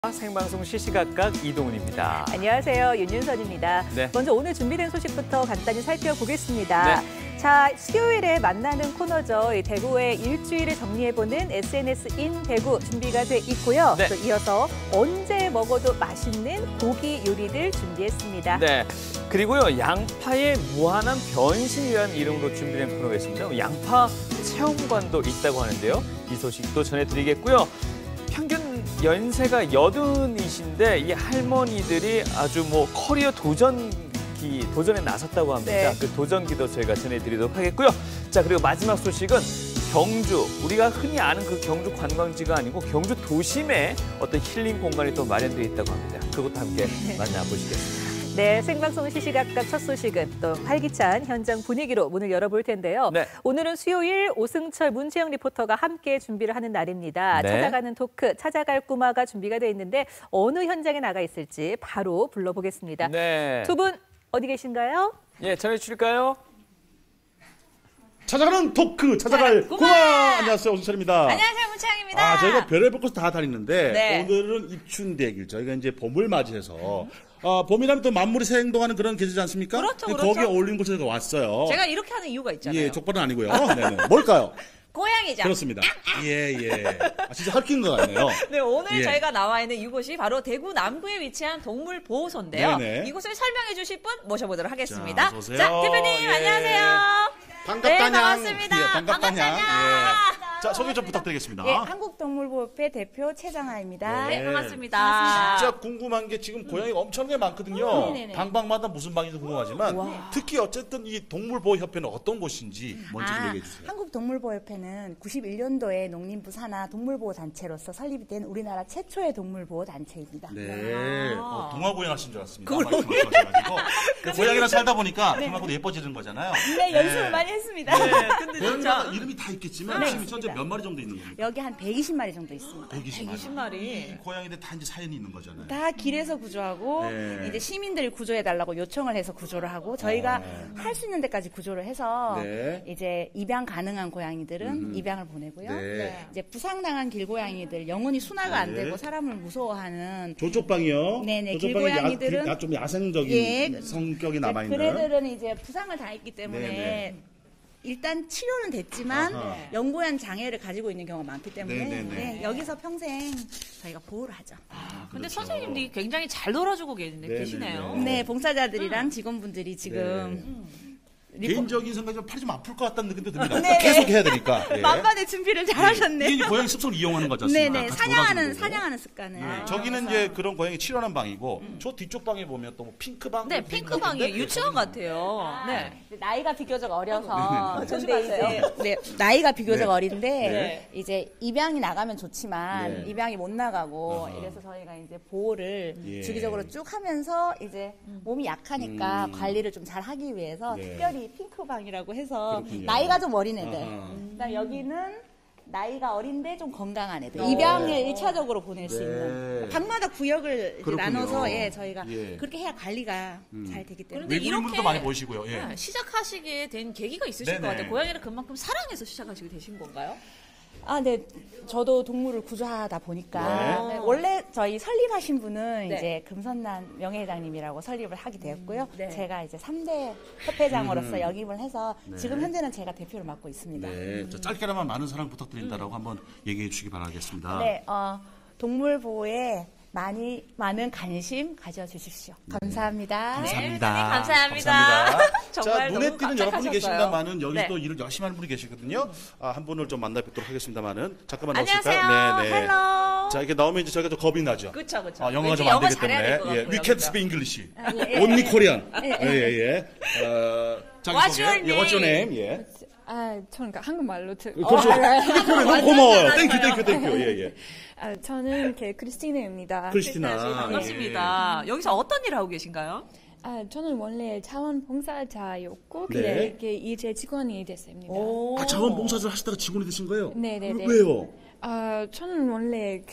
생방송 시시각각 이동훈입니다. 안녕하세요. 윤윤선입니다. 네. 먼저 오늘 준비된 소식부터 간단히 살펴보겠습니다. 네. 자, 수요일에 만나는 코너죠. 이 대구의 일주일을 정리해보는 SNS 인 대구 준비가 돼 있고요. 네. 또 이어서 언제 먹어도 맛있는 고기 요리들 준비했습니다. 네. 그리고요, 양파의 무한한 변신이라는 이름으로 준비된 코너가 있습니다. 양파 체험관도 있다고 하는데요. 이 소식도 전해드리겠고요. 평균 연세가 80이신데 이 할머니들이 아주 커리어 도전에 나섰다고 합니다. 네. 그 도전기도 저희가 전해드리도록 하겠고요. 자, 그리고 마지막 소식은 경주, 우리가 흔히 아는 그 경주 관광지가 아니고 경주 도심에 어떤 힐링 공간이 또 마련되어 있다고 합니다. 그것도 함께 만나보시겠습니다. 네, 생방송 시시각각 첫 소식은 또 활기찬 현장 분위기로 문을 열어볼 텐데요. 네. 오늘은 수요일 오승철, 문채영 리포터가 함께 준비를 하는 날입니다. 네. 찾아가는 토크, 찾아갈 꼬마가 준비가 되어 있는데 어느 현장에 나가 있을지 바로 불러보겠습니다. 네. 두 분 어디 계신가요? 예, 전해주실까요? 찾아가는 토크, 찾아갈 꼬마! 안녕하세요, 오승철입니다. 안녕하세요, 문채영입니다. 저희가 별의별 곳을 다 다니는데, 네. 오늘은 입춘대길. 저희가 이제 봄을 맞이해서, 봄이라면 또 만물이 새 행동하는 그런 계절이지 않습니까? 그렇죠, 거기에 그렇죠. 어울리는 곳에 저희가 왔어요. 제가 이렇게 하는 이유가 있잖아요. 예, 족발은 아니고요. 네네. 뭘까요? 고양이죠. 그렇습니다. 예. 진짜 헐킨 것 같네요. 네, 오늘 예. 저희가 나와 있는 이곳이 바로 대구 남구에 위치한 동물보호소인데요. 네네. 이곳을 설명해 주실 분 모셔보도록 하겠습니다. 자, 어서 오세요. 자, 대표님 예. 안녕하세요. 반갑다냥. 네, 반갑습니다. 예, 반갑다냥. 반갑다냥. 자, 소개 좀 부탁드리겠습니다. 예, 한국동물보호협회 대표 최정아입니다. 네, 네. 반갑습니다. 진짜 궁금한 게 지금 고양이가 엄청나게 많거든요. 네네네. 방방마다 무슨 방인지 궁금하지만 특히 어쨌든 이 동물보호협회는 어떤 곳인지 먼저 좀 얘기해 주세요. 한국동물보호협회는 91년도에 농림부 산하 동물보호단체로서 설립이 된 우리나라 최초의 동물보호단체입니다. 네. 동화고양 하신 줄 알았습니다. 말씀하셔가지고. 고양이랑 살다 보니까 그만큼 예뻐지는 거잖아요. 네, 연습을 많이 했습니다. 근데 고양이가 진짜 이름이 다 있겠지만 네, 지금 현재 있습니다. 몇 마리 정도 있는 겁니까? 여기 한 120마리 정도 있습니다. 120마리. 이 고양이들 다 이제 사연이 있는 거잖아요. 다 길에서 구조하고 네. 이제 시민들이 구조해달라고 요청을 해서 구조를 하고 저희가 할 수 있는 데까지 구조를 해서 네. 이제 입양 가능한 고양이들은 입양을 보내고요. 네. 이제 부상당한 길고양이들 영원히 순화가 안 네. 되고 사람을 무서워하는 조쪽방이요. 네네, 조쪽방이 길고양이들은 좀 야생적인 예. 성격이 남아있는. 그네들은 이제 부상을 당했기 때문에 네네. 일단 치료는 됐지만 아하. 영구한 장애를 가지고 있는 경우가 많기 때문에 네네네. 네, 여기서 평생 저희가 보호를 하죠. 근데 그렇죠. 선생님들이 굉장히 잘 놀아주고 계시네요. 네네네. 네, 봉사자들이랑 직원분들이 지금 개인적인 생각이 좀 팔이 좀 아플 것 같다는 느낌도 듭니다. 계속 해야 되니까. 예. 만반의 준비를 잘 하셨네. 이게 이제 고양이 습성을 이용하는 거지 않습니까? 네네, 같이 놀아주는 거고. 사냥하는 습관을. 네, 저기는 이제 그런 고양이 치료하는 방이고 저 뒤쪽 방에 보면 또 뭐 핑크방. 네, 핑크방이에요. 유치원 같아요. 네. 나이가 비교적 어려서 근데 조심하세요. 이제 네, 나이가 비교적 네. 어린데 네. 이제 입양이 나가면 좋지만 네. 입양이 못 나가고 아하. 이래서 저희가 이제 보호를 예. 주기적으로 쭉 하면서 이제 몸이 약하니까 관리를 좀 잘 하기 위해서 네. 특별히 핑크방이라고 해서 그렇군요. 나이가 좀 어린 애들 아하. 그다음 여기는 나이가 어린데 좀 건강한 애들. 어. 입양을 1차적으로 보낼 수 네. 있는. 방마다 구역을 이제 그렇군요. 나눠서 저희가 예. 그렇게 해야 관리가 잘 되기 때문에. 그런데 외국인분도 이렇게- 많이 보시고요. 예. 네, 시작하시게 된 계기가 있으실 네네. 것 같아요. 고양이를 그만큼 사랑해서 시작하시게 되신 건가요? 네. 저도 동물을 구조하다 보니까 네. 원래 저희 설립하신 분은 네. 이제 금선난 명예회장님이라고 설립을 하게 되었고요. 네. 제가 이제 3대 협회장으로서 역임을 해서 지금 현재는 제가 대표를 맡고 있습니다. 네. 자, 짧게나마 많은 사랑 부탁드린다라고 한번 얘기해 주시기 바라겠습니다. 네, 동물 보호에 많은 관심 가져주십시오. 감사합니다. 감사합니다. 네, 감사합니다. 자, 정말 눈에 너무 띄는 여러분이 깜짝하셨어요. 계십니다만은 여기 네. 또 일을 열심히 하는 분이 계시거든요. 한 분을 좀 만나 뵙도록 하겠습니다만은 잠깐만 안녕하세요. 나오실까요? 네. 헬로. 자, 이렇게 나오면 이제 저희가 좀 겁이 나죠. 그쵸. 영어가 왠지 좀 안 영어 되기 잘해야 될것 때문에. 예, 같고요, we can 그죠? speak English. Only Korean. 예. What's your name? What's your name? 예. 저는 그러니까 한국말로 그렇죠. 너무 고마워요. 땡큐. 예. 저는 크리스티나입니다. 크리스티나. 반갑습니다. 여기서 어떤 일을 하고 계신가요? 저는 원래 자원봉사자였고 네. 이렇게 이제 직원이 됐습니다. 자원봉사를 하시다가 직원이 되신 거예요? 네네네. 왜요? 저는 원래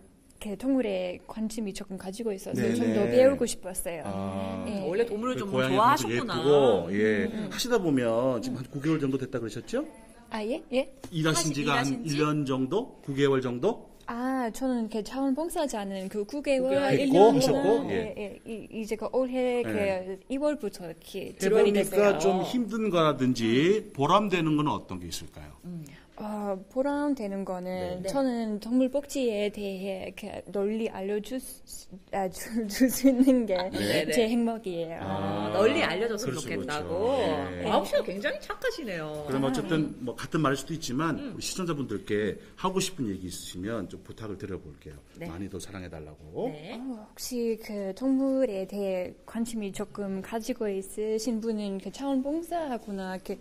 동물에 관심이 조금 가지고 있어서 네네. 좀 더 배우고 싶었어요. 네. 원래 동물을 좀 고양이도 좋아하셨구나. 예쁘고, 하시다 보면 지금 한 9개월 정도 됐다 그러셨죠? 예? 일하신 지가 한 1년 정도? 9개월 정도? 저는 그 자원봉사자는 그 9개월, 했고, 1년 하셨고, 동안 예. 이제 그 올해 예. 그 2월부터 이렇게 들어오게 해보니까 됐어요. 좀 힘든 거라든지 보람되는 건 어떤 게 있을까요? 보람되는 거는 저는 동물 복지에 대해 그 널리 알려줄 수 있는 게 제 행복이에요. 널리 알려줬으면 그럴 수가 좋겠다고. 있죠. 네. 마음 씨가 굉장히 착하시네요. 그럼 어쨌든 뭐 같은 말일 수도 있지만 우리 시청자분들께 하고 싶은 얘기 있으시면 좀 부탁을 드려볼게요. 많이 더 사랑해달라고. 네. 혹시 그 동물에 대해 관심이 조금 가지고 있으신 분은 그 자원봉사하거나 이렇게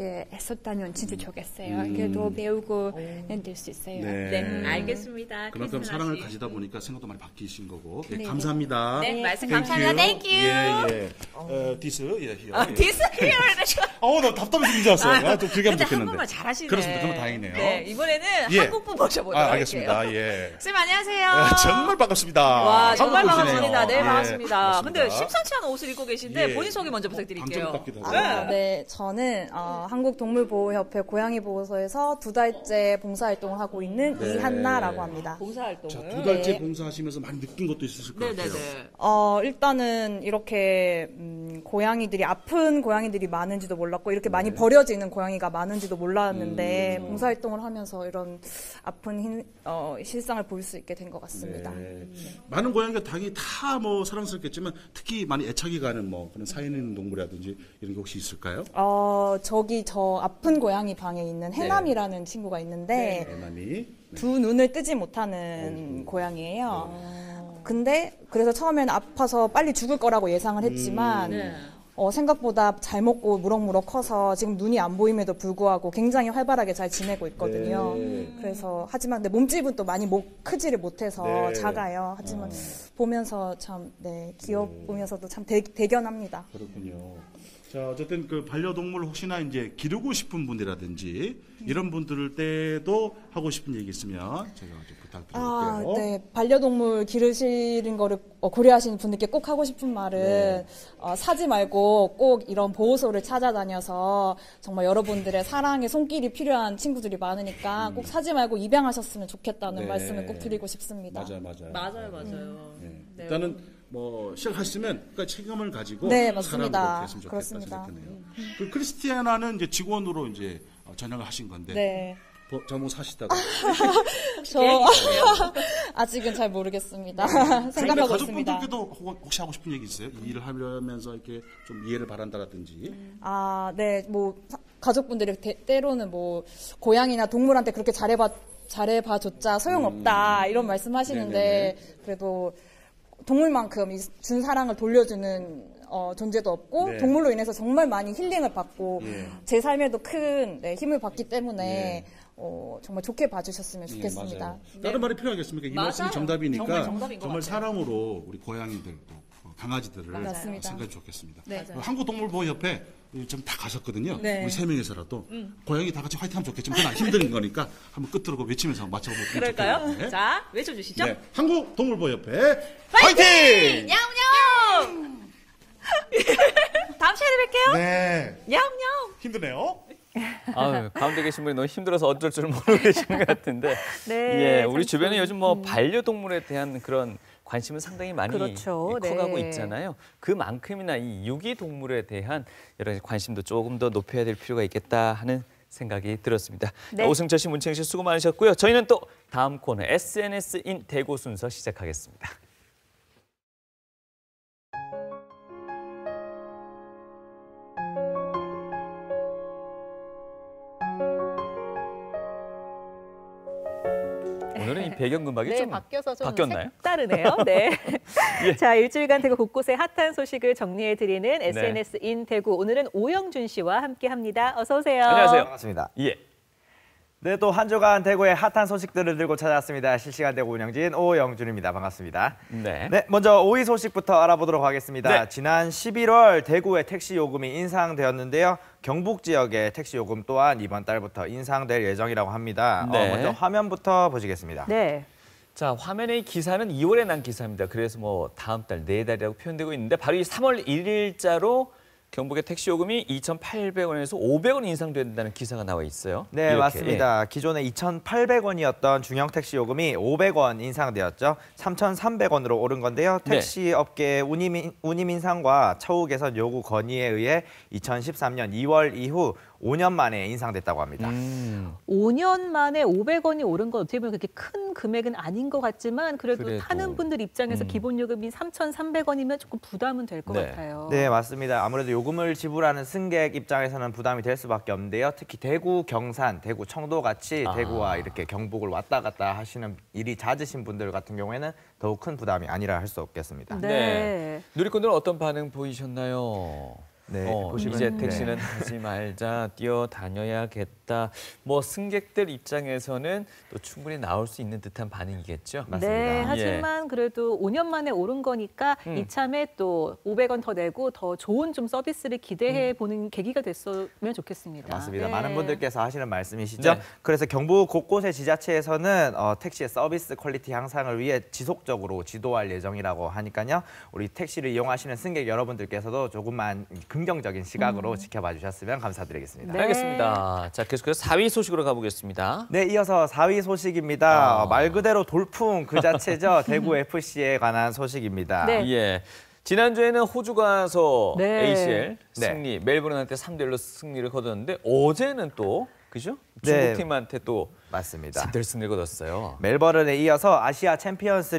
했었다면 진짜 좋겠어요. 이렇게 더 배우고 될 수 있어요. 네, 알겠습니다. 그만큼 김순아 사랑을 씨. 가지다 보니까 생각도 많이 바뀌신 거고. 예, 감사합니다. 네, 말씀 Thank 감사합니다. you. Thank you. 예. 디스, 예, 히어. 디스 히어를 나 답답해서 들린 줄 알았어. 좀 길게 하면 근데 좋겠는데. 한국말 잘하시네. 그렇습니다. 그럼 다행이네요. 네, 이번에는 예. 한국분 모셔보도록 알겠습니다. 할게요. 예. 쌤 안녕하세요. 정말 반갑습니다. 와, 정말 한국 반갑습니다. 분이시네요. 네, 반갑습니다. 맞습니다. 근데 심상치 않은 옷을 입고 계신데 예. 본인 소개 먼저 부탁드릴게요. 감정 같기도 하고. 네, 저는 한국동물보호협회 고양이보호소에서 2달째 봉사활동을 하고 있는 네. 이한나라고 합니다. 봉사활동을. 자, 2달째 봉사하시면서 많이 느낀 것도 있으실 것 같아요. 네네네. 일단은 이렇게 고양이들이 아픈 고양이들이 많은지도 몰랐고 이렇게 많이 버려지는 고양이가 많은지도 몰랐는데 봉사활동을 하면서 이런 아픈 실상을 볼 수 있게 된 것 같습니다. 네. 많은 고양이가 당연히 다 뭐 사랑스럽겠지만 특히 많이 애착이 가는 뭐 그런 사연 있는 동물이라든지 이런 게 혹시 있을까요? 저기 저 아픈 고양이 방에 있는 해남이라는 친구가 있는데 애남이. 두 눈을 뜨지 못하는 고양이에요. 근데 그래서 처음에는 아파서 빨리 죽을 거라고 예상을 했지만 생각보다 잘 먹고 무럭무럭 커서 지금 눈이 안 보임에도 불구하고 굉장히 활발하게 잘 지내고 있거든요. 그래서 하지만 근데 몸집은 또 많이 크지를 못해서 작아요. 하지만 보면서 참 귀여우면서도 참 대견합니다. 그렇군요. 자, 어쨌든 그 반려동물 혹시나 이제 기르고 싶은 분이라든지 이런 분들 때도 하고 싶은 얘기 있으면 제가 좀 부탁드릴게요. 네. 반려동물 기르시는 거를 고려하시는 분들께 꼭 하고 싶은 말은 사지 말고 꼭 이런 보호소를 찾아다녀서 정말 여러분들의 사랑의 손길이 필요한 친구들이 많으니까 꼭 사지 말고 입양하셨으면 좋겠다는 말씀을 꼭 드리고 싶습니다. 맞아요. 네. 일단은 뭐 시작하시면 그러니까 책임을 가지고 네, 맞습니다. 사람으로 했으면 좋겠다 그렇습니다. 생각하네요. 그 크리스티아나는 이제 직원으로 이제 전역을 하신 건데 네. 전무 사시다가 저 아직은 잘 모르겠습니다. 생각하고 있습니다. 가족분들께도 혹시 하고 싶은 얘기 있어요? 이 일을 하면서 이렇게 좀 이해를 바란다라든지. 네, 뭐 가족분들이 때로는 뭐 고양이나 동물한테 그렇게 잘해봐줬자 소용없다 이런 말씀하시는데 그래도 동물만큼 준 사랑을 돌려주는 존재도 없고 동물로 인해서 정말 많이 힐링을 받고 제 삶에도 큰 힘을 받기 때문에 정말 좋게 봐주셨으면 좋겠습니다. 맞아요. 다른 말이 필요하겠습니까? 이 말씀이 정답이니까 정말 정답인 것 정말 같아요. 사랑으로 우리 고양이들 또 강아지들을 맞습니다. 생각해 좋겠습니다. 네. 한국동물보호협회 좀 다 가셨거든요. 네. 우리 3명이서라도 고양이 다 같이 화이팅하면 좋겠지만 그건 힘든 거니까 한번 끝으로 외치면서 맞춰보면 그럴까요? 좋겠네요. 자, 외쳐주시죠. 네. 한국동물보호협회 화이팅! 야옹야옹! 다음 시간에 뵐게요. 네. 야옹야옹! 힘드네요. 가운데 계신 분이 너무 힘들어서 어쩔 줄 모르고 계시는 것 같은데. 네, 우리 주변에 요즘 뭐 반려동물에 대한 그런 관심은 상당히 많이 그렇죠. 커가고 네. 있잖아요. 그만큼이나 이 유기동물에 대한 여러 가지 관심도 조금 더 높여야 될 필요가 있겠다 하는 생각이 들었습니다. 네. 오승철 씨, 문채영 씨 수고 많으셨고요. 저희는 또 다음 코너 SNS인 대구 순서 시작하겠습니다. 오늘은 이 배경음악이 좀 바뀌어서 좀 바뀌었나요? 색다르네요. 네. 예. 자, 일주일간 대구 곳곳의 핫한 소식을 정리해드리는 SNS인 대구. 오늘은 오영준 씨와 함께합니다. 어서 오세요. 안녕하세요. 반갑습니다. 예. 네, 또 한 주간 대구의 핫한 소식들을 들고 찾아왔습니다. 실시간 대구 운영진 오영준입니다. 반갑습니다. 네. 네, 먼저 5위 소식부터 알아보도록 하겠습니다. 네. 지난 11월 대구의 택시 요금이 인상되었는데요. 경북 지역의 택시 요금 또한 이번 달부터 인상될 예정이라고 합니다. 네. 먼저 화면부터 보시겠습니다. 네. 자, 화면의 기사는 2월에 난 기사입니다. 그래서 뭐 다음 달, 내달이라고 표현되고 있는데 바로 이 3월 1일자로 경북의 택시 요금이 2,800원에서 500원 인상된다는 기사가 나와 있어요. 네, 이렇게. 맞습니다. 기존에 2,800원이었던 중형 택시 요금이 500원 인상되었죠. 3,300원으로 오른 건데요. 택시 업계 운임 인상과 처우 개선 요구 건의에 의해 2013년 2월 이후 5년 만에 인상됐다고 합니다. 5년 만에 500원이 오른 건 어떻게 보면 그렇게 큰 금액은 아닌 것 같지만 그래도 그래도. 타는 분들 입장에서 기본 요금이 3,300원이면 조금 부담은 될 것 네. 같아요. 네, 맞습니다. 아무래도 요금을 지불하는 승객 입장에서는 부담이 될 수밖에 없는데요. 특히 대구, 경산, 대구, 청도 같이 대구와 이렇게 경북을 왔다 갔다 하시는 일이 잦으신 분들 같은 경우에는 더욱 큰 부담이 아니라 할 수 없겠습니다. 네. 누리꾼들은 어떤 반응 보이셨나요? 네, 보시면 이제 택시는 타지 말자, 뛰어다녀야겠다. 뭐 승객들 입장에서는 또 충분히 나올 수 있는 듯한 반응이겠죠. 맞습니다. 네, 예. 하지만 그래도 5년 만에 오른 거니까 이참에 또 500원 더 내고 더 좋은 좀 서비스를 기대해 보는 계기가 됐으면 좋겠습니다. 맞습니다. 네. 많은 분들께서 하시는 말씀이시죠. 네. 그래서 경북 곳곳의 지자체에서는 택시의 서비스 퀄리티 향상을 위해 지속적으로 지도할 예정이라고 하니까요. 우리 택시를 이용하시는 승객 여러분들께서도 조금만 긍정적인 시각으로 지켜봐 주셨으면 감사드리겠습니다. 네. 알겠습니다. 자, 계속해서 4위 소식으로 가보겠습니다. 네, 이어서 4위 소식입니다. 말 그대로 돌풍 그 자체죠. 대구 FC에 관한 소식입니다. 네. 예. 지난주에는 호주 가서 네. ACL 승리, 멜버른한테 3대1로 승리를 거뒀는데 어제는 또 그죠? 네. 중국팀한테 또 맞습니다. 3대1 승리를 거뒀어요. 멜버른에 이어서 아시아 챔피언스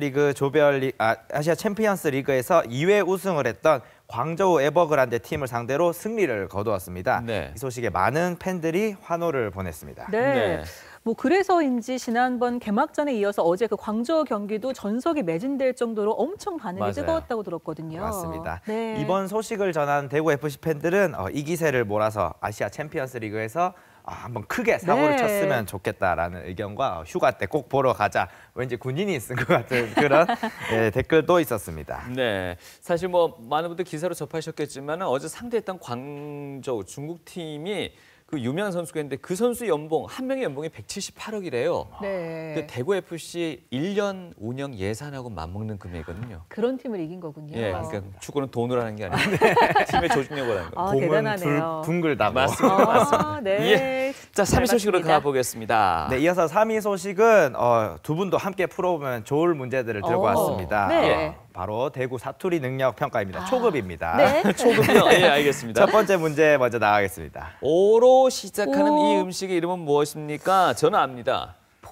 리그에서 2회 우승을 했던 광저우 에버그란데 팀을 상대로 승리를 거두었습니다. 네. 이 소식에 많은 팬들이 환호를 보냈습니다. 네. 네. 뭐 그래서인지 지난번 개막전에 이어서 어제 그 광저우 경기도 전석이 매진될 정도로 엄청 반응이 맞아요. 뜨거웠다고 들었거든요. 맞습니다. 네. 이번 소식을 전한 대구 FC 팬들은 이 기세를 몰아서 아시아 챔피언스 리그에서 한번 크게 사고를 네. 쳤으면 좋겠다라는 의견과 휴가 때 꼭 보러 가자. 왠지 군인이 쓴 것 같은 그런 댓글도 있었습니다. 네, 사실 뭐 많은 분들 기사로 접하셨겠지만 어제 상대했던 광저우 중국 팀이 그 유명한 선수가 있는데 그 선수 연봉 한 명의 연봉이 178억이래요. 네. 그 대구 FC 1년 운영 예산하고 맞먹는 금액이거든요. 그런 팀을 이긴 거군요. 예, 그러니까 축구는 돈으로 하는 게 아니라 팀의 조직력으로 하는 거예요. 아, 봄은 대단하네요. 둥글다고. 맞습니다. 네. 자, 3위 소식으로 잘 봤습니다. 가보겠습니다. 네, 이어서 3위 소식은 두 분도 함께 풀어보면 좋을 문제들을 들고 왔습니다. 네. 바로 대구 사투리 능력 평가입니다. 초급입니다. 네. 초급이요? 예, 알겠습니다. 첫 번째 문제 먼저 나가겠습니다. 오로 시작하는 오. 이 음식의 이름은 무엇입니까? 저는 압니다.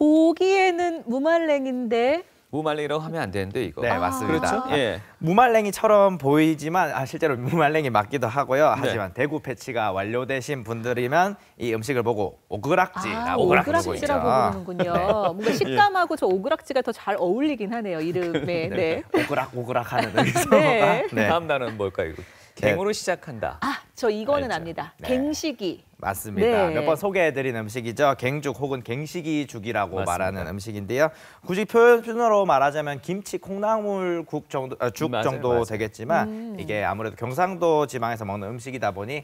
보기에는 무말랭인데 무말랭이라고 하면 안 되는데 이거. 네, 맞습니다. 그렇죠? 예. 무말랭이처럼 보이지만 실제로 무말랭이 맞기도 하고요. 네. 하지만 대구 패치가 완료되신 분들이면 이 음식을 보고 오그락지라고 부르고 있죠. 오그락지라고 부르는군요. 뭔가 식감하고 저 오그락지가 더 잘 어울리긴 하네요. 이름에. 네. 오그락오그락하는 의미에서. 네. 다음 단어는 뭘까요? 이거? 갱으로 시작한다. 아, 저 이거는 알죠. 압니다. 네. 갱식이. 맞습니다. 네. 몇 번 소개해드린 음식이죠. 갱죽 혹은 갱식이죽이라고 맞습니다. 말하는 음식인데요. 굳이 표현으로 말하자면 김치 콩나물국 정도, 죽 맞아요, 정도 맞아요. 되겠지만 이게 아무래도 경상도 지방에서 먹는 음식이다 보니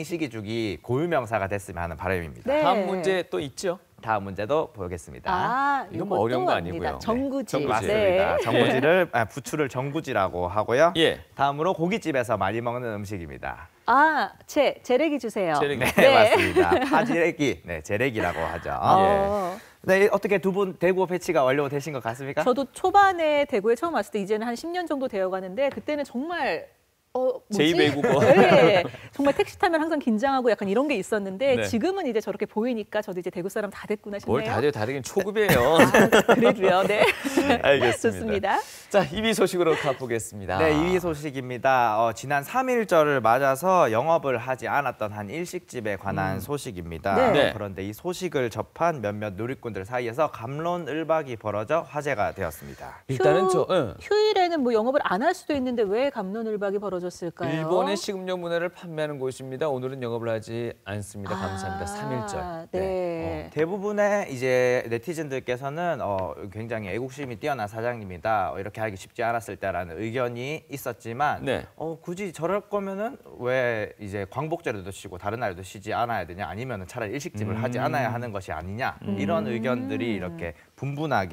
갱식이죽이 고유명사가 됐으면 하는 바람입니다. 네. 다음 문제 또 있죠? 다음 문제도 보겠습니다. 아, 이건 뭐 요것도 어려운 거 압니다. 아니고요. 정구지. 네. 맞습니다. 정구지를 부추를 정구지라고 하고요. 예. 다음으로 고깃집에서 많이 먹는 음식입니다. 아, 재래기 주세요. 재래기. 네, 맞습니다. 파지래기, 재래기라고 하죠. 어, 네, 어떻게 두 분 대구 배치가 완료되신 것 같습니까? 저도 초반에 대구에 처음 왔을 때 이제는 한 10년 정도 되어가는데 그때는 정말 뭐지? 제2외국어. 네, 정말 택시 타면 항상 긴장하고 약간 이런 게 있었는데 네. 지금은 이제 저렇게 보이니까 저도 이제 대구 사람 다 됐구나 싶네요. 뭘 다르긴 초급이에요. 그래도요. 네. 알겠습니다. 좋습니다. 자, 2위 소식으로 가보겠습니다. 네, 2위 소식입니다. 지난 3.1절을 맞아서 영업을 하지 않았던 한 일식집에 관한 소식입니다. 네. 네. 그런데 이 소식을 접한 몇몇 누리꾼들 사이에서 갑론을박이 벌어져 화제가 되었습니다. 일단은 휴일에는 뭐 영업을 안 할 수도 있는데 왜 갑론을박이 벌어졌을까요? 일본의 식음료 문화를 판매하는 곳입니다. 오늘은 영업을 하지 않습니다. 감사합니다. 3.1절. 네. 대부분의 이제 네티즌들께서는 굉장히 애국심이 뛰어난 사장님이다. 이렇게 하기 쉽지 않았을 때라는 의견이 있었지만 네. 굳이 저럴 거면은 왜 이제 광복절에도 쉬고 다른 날에도 쉬지 않아야 되냐? 아니면은 차라리 일식집을 하지 않아야 하는 것이 아니냐? 이런 의견들이 이렇게 분분하게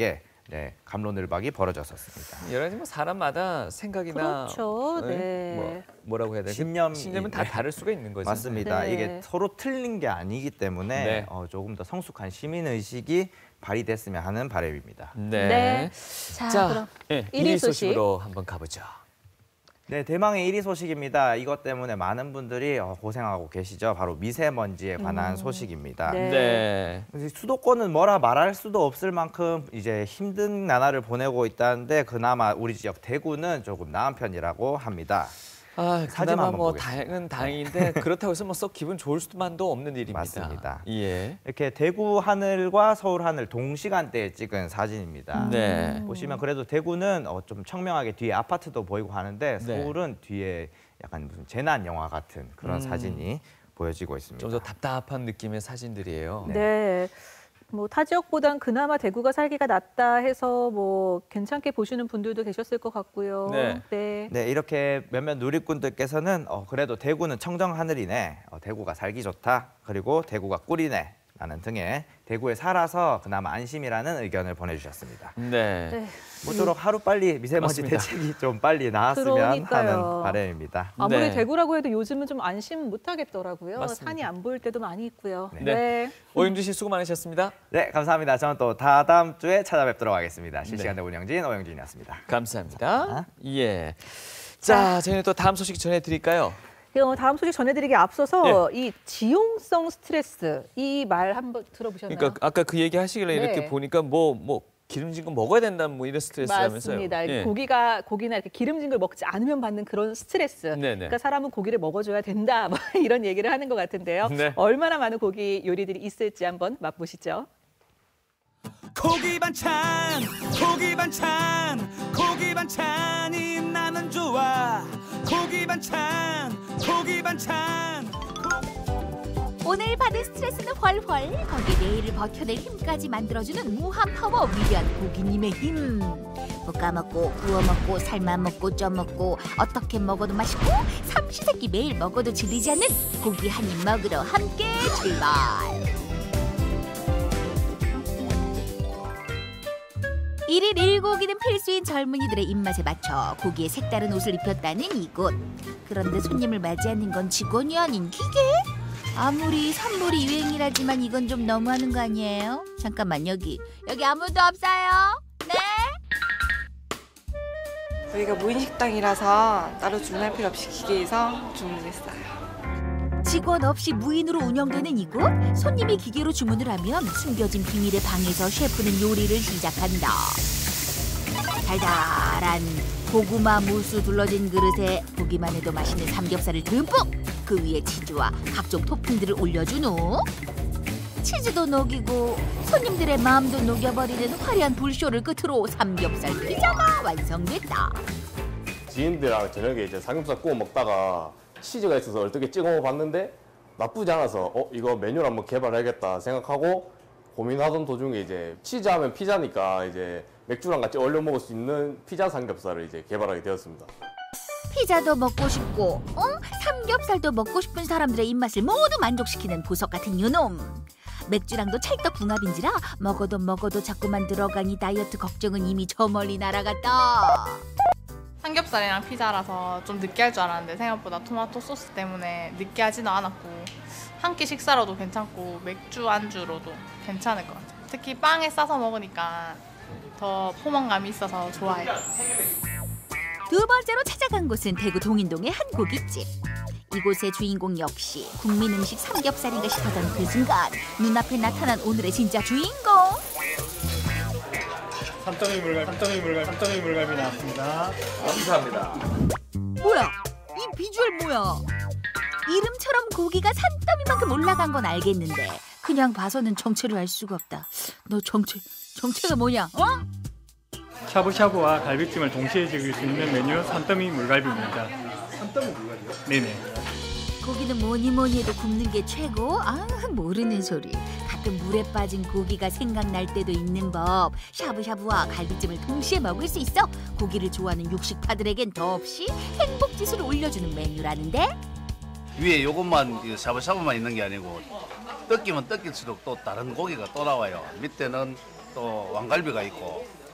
네, 갑론을박이 벌어졌었습니다. 여러 가지 뭐 사람마다 생각이나 그렇죠. 네. 뭐라고 해야 되나 신념은 다 다를 수가 있는 거죠. 맞습니다. 네. 이게 서로 틀린 게 아니기 때문에 네. 조금 더 성숙한 시민 의식이 발휘됐으면 하는 바람입니다. 네. 네. 자, 그럼 네, 1위 1위 소식으로 한번 가보죠. 네, 대망의 1위 소식입니다. 이것 때문에 많은 분들이 고생하고 계시죠. 바로 미세먼지에 관한 소식입니다. 네. 네. 수도권은 뭐라 말할 수도 없을 만큼 이제 힘든 나날을 보내고 있다는데 그나마 우리 지역 대구는 조금 나은 편이라고 합니다. 아, 사진 그나마 한번 뭐 보겠습니다. 다행인데 그렇다고 해서 뭐 썩 기분 좋을 수만도 없는 일입니다. 맞습니다. 예. 이렇게 대구 하늘과 서울 하늘 동시간대에 찍은 사진입니다. 네. 보시면 그래도 대구는 좀 청명하게 뒤에 아파트도 보이고 하는데 네. 서울은 뒤에 약간 무슨 재난 영화 같은 그런 사진이 보여지고 있습니다. 좀 더 답답한 느낌의 사진들이에요. 네. 뭐 타 지역보단 그나마 대구가 살기가 낫다 해서 뭐 괜찮게 보시는 분들도 계셨을 것 같고요. 네. 네. 네, 이렇게 몇몇 누리꾼들께서는 그래도 대구는 청정 하늘이네, 대구가 살기 좋다, 그리고 대구가 꿀이네 라는 등의 대구에 살아서 그나마 안심이라는 의견을 보내주셨습니다. 네. 네. 모쪼록 하루빨리 미세먼지 맞습니다. 대책이 좀 빨리 나왔으면 그러니까요. 하는 바람입니다. 아무리 네. 대구라고 해도 요즘은 좀 안심 못 하겠더라고요. 맞습니다. 산이 안 보일 때도 많이 있고요. 네. 오영주 씨 수고 많으셨습니다. 네, 감사합니다. 저는 또 다음 주에 찾아뵙도록 하겠습니다. 실시간대 운영진 오영진이었습니다. 감사합니다. 예. 자, 저희는 또 다음 소식 전해드릴까요? 다음 소식 전해드리기 앞서서 네. 이 지용성 스트레스 이 말 한번 들어보셨나요? 그러니까 아까 그 얘기 하시길래 네. 이렇게 보니까 뭐 기름진 거 먹어야 된다는 뭐 이런 스트레스라면서요. 맞습니다. 예. 고기나 이렇게 기름진 걸 먹지 않으면 받는 그런 스트레스. 네네. 그러니까 사람은 고기를 먹어줘야 된다. 뭐 이런 얘기를 하는 것 같은데요. 네. 얼마나 많은 고기 요리들이 있을지 한번 맛보시죠. 고기 반찬 고기 반찬 고기 반찬이 나는 좋아 고기 반찬 고기 반찬 오늘 받은 스트레스는 훨훨 거기에 내일을 버텨낼 힘까지 만들어주는 무한 파워 위대한 고기님의 힘. 볶아먹고 구워먹고 삶아먹고 쪄먹고 어떻게 먹어도 맛있고 삼시세끼 매일 먹어도 질리지 않는 고기 한 입 먹으러 함께 출발. 일일 1고기는 필수인 젊은이들의 입맛에 맞춰 고기에 색다른 옷을 입혔다는 이곳. 그런데 손님을 맞이하는 건 직원이 아닌 기계? 아무리 선물이 유행이라지만 이건 좀 너무하는 거 아니에요? 잠깐만 여기 아무도 없어요? 네? 저희가 무인 식당이라서 따로 주문할 필요 없이 기계에서 주문했어요. 직원 없이 무인으로 운영되는 이곳? 손님이 기계로 주문을 하면 숨겨진 비밀의 방에서 셰프는 요리를 시작한다. 달달한 고구마 무수 둘러진 그릇에 보기만 해도 맛있는 삼겹살을 듬뿍! 그 위에 치즈와 각종 토핑들을 올려준 후 치즈도 녹이고 손님들의 마음도 녹여버리는 화려한 불쇼를 끝으로 삼겹살 피자가 완성됐다. 지인들이랑 저녁에 이제 삼겹살 구워 먹다가 치즈가 있어서 어떻게 찍어 먹어봤는데 나쁘지 않아서 이거 메뉴를 한번 개발해야겠다 생각하고 고민하던 도중에 이제 치즈하면 피자니까 이제 맥주랑 같이 어울려 먹을 수 있는 피자 삼겹살을 이제 개발하게 되었습니다. 피자도 먹고 싶고 삼겹살도 먹고 싶은 사람들의 입맛을 모두 만족시키는 보석 같은 요놈. 맥주랑도 찰떡궁합인지라 먹어도 자꾸만 들어가니 다이어트 걱정은 이미 저 멀리 날아갔다. 삼겹살이랑 피자라서 좀 느끼할 줄 알았는데 생각보다 토마토 소스 때문에 느끼하지는 않았고 한 끼 식사로도 괜찮고 맥주 안주로도 괜찮을 것 같아요. 특히 빵에 싸서 먹으니까 더 포만감이 있어서 좋아해요. 두 번째로 찾아간 곳은 대구 동인동의 한 고깃집. 이곳의 주인공 역시 국민 음식 삼겹살인가 싶었던 그 순간 눈앞에 나타난 오늘의 진짜 주인공. 삼덩이 물갈비 나왔습니다. 감사합니다. 뭐야? 이 비주얼 뭐야? 이름처럼 고기가 산더미만큼 올라간 건 알겠는데 그냥 봐서는 정체를 알 수가 없다. 너 정체가 뭐냐? 샤브샤브와 갈비찜을 동시에 즐길 수 있는 메뉴 산더미 물갈비입니다. 산더미 물갈비요? 네네. 고기는 뭐니 해도 굽는 게 최고? 모르는 소리. 가끔 물에 빠진 고기가 생각날 때도 있는 법. 샤브샤브와 갈비찜을 동시에 먹을 수 있어. 고기를 좋아하는 육식파들에겐 더없이 행복지수를 올려주는 메뉴라는데? 위에 요것만 샤브샤브만 있는 게 아니고 뜯기면 뜯길수록 또 다른 고기가 또 나와요. 밑에는 또 왕갈비가 있고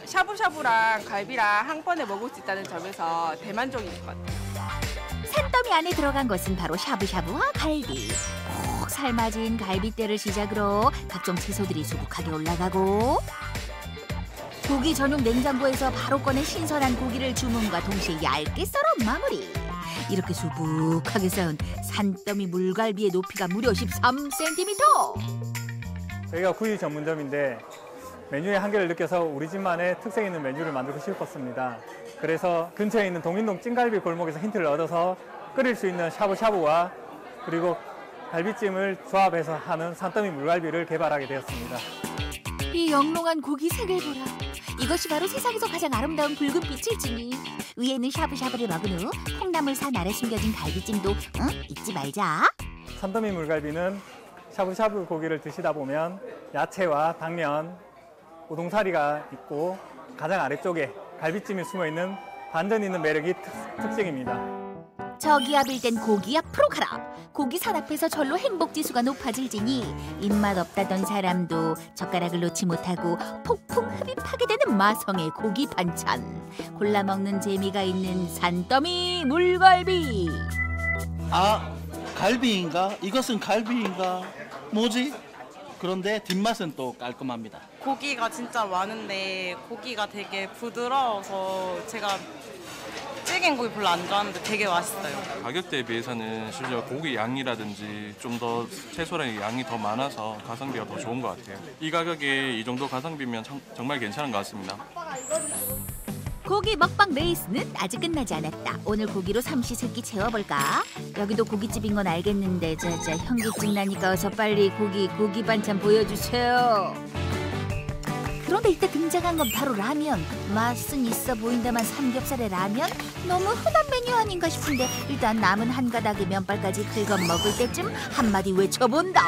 샤브샤브랑 갈비랑 한 번에 먹을 수 있다는 점에서 대만족인 것 같아요. 산더미 안에 들어간 것은 바로 샤브샤브와 갈비. 푹 삶아진 갈비뼈를 시작으로 각종 채소들이 수북하게 올라가고 고기 전용 냉장고에서 바로 꺼낸 신선한 고기를 주문과 동시에 얇게 썰어 마무리. 이렇게 수북하게 쌓은 산더미 물갈비의 높이가 무려 13cm. 저희가 구이 전문점인데 메뉴의 한계를 느껴서 우리 집만의 특색 있는 메뉴를 만들고 싶었습니다. 그래서 근처에 있는 동인동 찐갈비 골목에서 힌트를 얻어서 끓일 수 있는 샤브샤브와 그리고 갈비찜을 조합해서 하는 산더미 물갈비를 개발하게 되었습니다. 이 영롱한 고기 색을 보라. 이것이 바로 세상에서 가장 아름다운 붉은빛이지. 위에는 샤브샤브를 먹은 후 콩나물 산 아래 숨겨진 갈비찜도 잊지 말자. 산더미 물갈비는 샤브샤브 고기를 드시다 보면 야채와 당면, 우동사리가 있고 가장 아래쪽에 갈비찜이 숨어있는 반전 있는 매력이 특징입니다. 저기 앞일 땐 고기 앞으로 가라. 고기 산 앞에서 절로 행복지수가 높아질지니 입맛 없다던 사람도 젓가락을 놓지 못하고 폭풍 흡입하게 되는 마성의 고기 반찬. 골라 먹는 재미가 있는 산더미 물갈비. 아, 갈비인가? 이것은 갈비인가? 뭐지? 그런데 뒷맛은 또 깔끔합니다. 고기가 진짜 많은데 고기가 되게 부드러워서 제가 찌개인 고기 별로 안 좋아하는데 되게 맛있어요. 가격대에 비해서는 실제로 고기 양이라든지 좀 더 채소랑 양이 더 많아서 가성비가 더 좋은 것 같아요. 이 가격에 이 정도 가성비면 정말 괜찮은 것 같습니다. 고기 먹방 레이스는 아직 끝나지 않았다. 오늘 고기로 삼시세끼 채워볼까? 여기도 고깃집인 건 알겠는데 자자 현기증 나니까 어서 빨리 고기 반찬 보여주세요. 그런데 이때 등장한 건 바로 라면. 맛은 있어 보인다만 삼겹살에 라면? 너무 흔한 메뉴 아닌가 싶은데 일단 남은 한 가닥의 면발까지 긁어 먹을 때쯤 한마디 외쳐본다.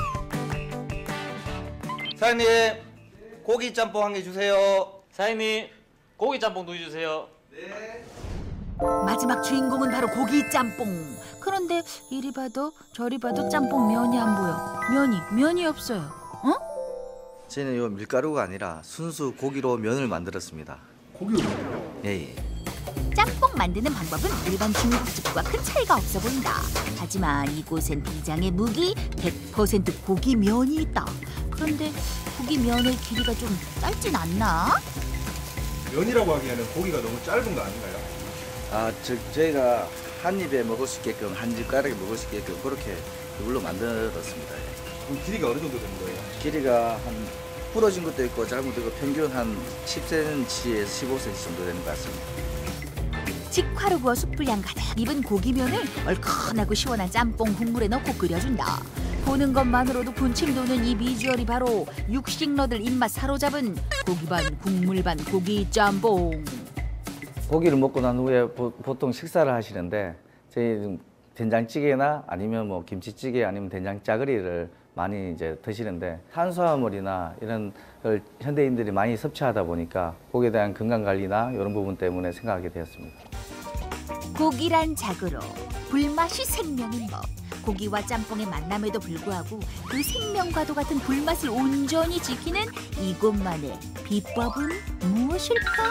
사장님, 고기 짬뽕 한 개 주세요. 사장님, 고기 짬뽕 두 개 주세요. 네. 마지막 주인공은 바로 고기 짬뽕. 그런데 이리 봐도 저리 봐도 짬뽕 면이 안 보여. 면이 없어요. 어? 저희는 요 밀가루가 아니라 순수 고기로 면을 만들었습니다. 고기로? 예. 짬뽕 만드는 방법은 일반 중국집과 큰 차이가 없어 보인다. 하지만 이곳엔 비장의 무기 100% 고기면이 있다. 그런데 고기면의 길이가 좀 짧진 않나? 면이라고 하기에는 고기가 너무 짧은 거 아닌가요? 아, 저희가 한 입에 먹을 수 있게끔 한 젓가락에 먹을 수 있게끔 그렇게 그걸로 만들었습니다. 그럼 길이가 어느 정도 되는 거예요? 길이가 한 부러진 것도 있고 짧은 것도 있고 평균 한 10cm에서 15cm 정도 되는 것 같습니다. 직화로 구워 숯불향 가득 입은 고기면을 얼큰하고 시원한 짬뽕 국물에 넣고 끓여준다. 보는 것만으로도 군침 도는 이 비주얼이 바로 육식러들 입맛 사로잡은 고기 반 국물 반 고기 짬뽕. 고기를 먹고 난 후에 보통 식사를 하시는데 저희 된장찌개나 아니면 뭐 김치찌개 아니면 된장 짜글이를 많이 이제 드시는데 탄수화물이나 이런 걸 현대인들이 많이 섭취하다 보니까 고기에 대한 건강 관리나 이런 부분 때문에 생각하게 되었습니다. 고기란 자고로 불맛이 생명인 법. 고기와 짬뽕의 만남에도 불구하고 그 생명과도 같은 불맛을 온전히 지키는 이곳만의 비법은 무엇일까?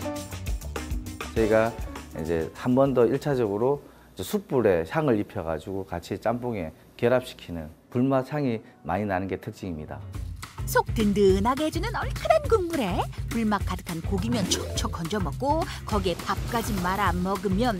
저희가 이제 한 번 더 1차적으로 숯불에 향을 입혀가지고 같이 짬뽕에 결합시키는 불맛 향이 많이 나는 게 특징입니다. 속 든든하게 해주는 얼큰한 국물에 불맛 가득한 고기면 촉촉 건져 먹고 거기에 밥까지 말아 먹으면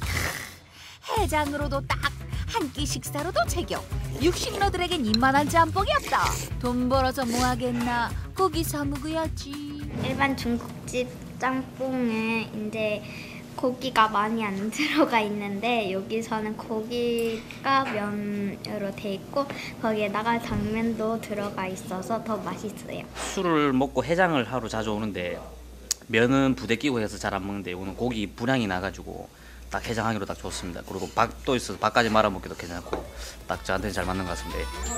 해장으로도 딱 한 끼 식사로도 제격. 육식러들에겐 이만한 짬뽕이었다. 돈 벌어서 뭐 하겠나 고기 사 먹어야지. 일반 중국집 짬뽕은 이제 고기가 많이 안 들어가 있는데 여기서는 고기가 면으로 돼 있고 거기에다가 당면도 들어가 있어서 더 맛있어요. 술을 먹고 해장을 하러 자주 오는데 면은 부대 끼고 해서 잘 안 먹는데 오늘 고기 분량이 나가지고 딱 해장하기로 딱 좋습니다. 그리고 밥도 있어서 밥까지 말아 먹기도 괜찮고 딱 저한테는 잘 맞는 것 같습니다.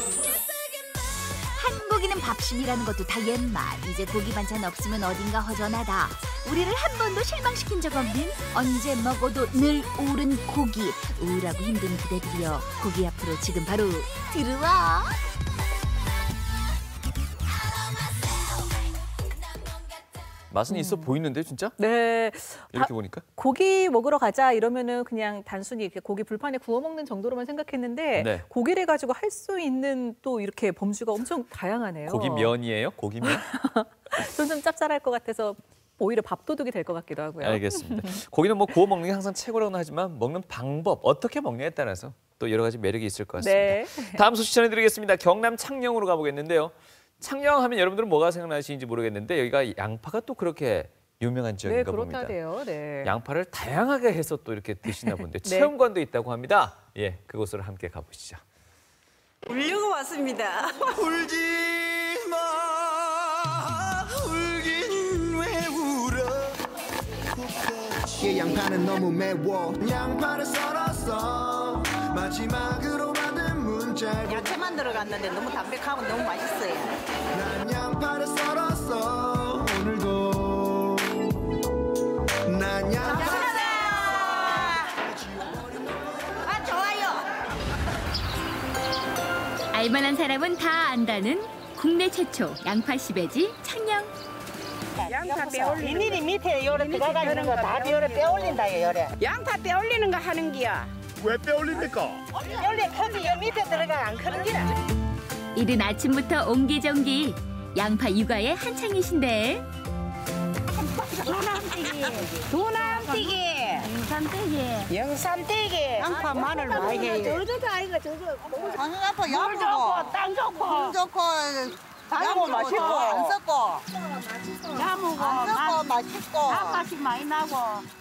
한국인은 밥심이라는 것도 다 옛말. 이제 고기 반찬 없으면 어딘가 허전하다. 우리를 한 번도 실망시킨 적 없는 언제 먹어도 늘 오른 고기. 우울하고 힘든 그대들이여 고기 앞으로 지금 바로 들어와. 맛은 있어 보이는데 진짜? 네. 이렇게 보니까. 고기 먹으러 가자 이러면은 그냥 단순히 이렇게 고기 불판에 구워 먹는 정도로만 생각했는데 네. 고기를 가지고 할 수 있는 또 이렇게 범주가 엄청 다양하네요. 고기면이에요? 고기면? 좀 짭짤할 것 같아서 오히려 밥도둑이 될 것 같기도 하고요. 알겠습니다. 고기는 뭐 구워 먹는 게 항상 최고라고는 하지만 먹는 방법, 어떻게 먹냐에 따라서 또 여러 가지 매력이 있을 것 같습니다. 네. 다음 소식 전해드리겠습니다. 경남 창녕으로 가보겠는데요. 창녕 하면 여러분들은 뭐가 생각나시는지 모르겠는데 여기가 양파가 또 그렇게 유명한 지역인가 봅니다. 그렇다대요. 네. 양파를 다양하게 해서 또 이렇게 드시나 본데 네. 체험관도 있다고 합니다. 예, 그곳으로 함께 가보시죠. 울려고 왔습니다. 울지 마, 울긴 왜 울어. 이 양파는 너무 매워. 양파를 썰었어. 마지막으로 만든 문자. 야채만 들어갔는데 너무 담백하고 너무 맛있어요. 난 양파를 썰었어. 오늘도 난 양파. 아 좋아요. 알만한 사람은 다 안다는 국내 최초 양파 시베지 창녕. 양파 빼올리는 비닐이 밑에 요래 들어가 있는 거 다 요래 빼올린다 요래. 양파 빼올리는 거 하는 기야. 왜 빼올립니까? 원래 커지 요 밑에 들어가 안 크는 기라. 이른 아침부터 옹기종기 양파 육아에 한창이신데 두남뛰기. 영산뛰기. 양파 마늘 많이 해요. 저저도 아이가 저저. 당근 아파 양 좋고 땅 좋고 물 좋고 야무 맛있고 안 섞고 야무고 안 섞고 맛있고 단맛이 많이 나고.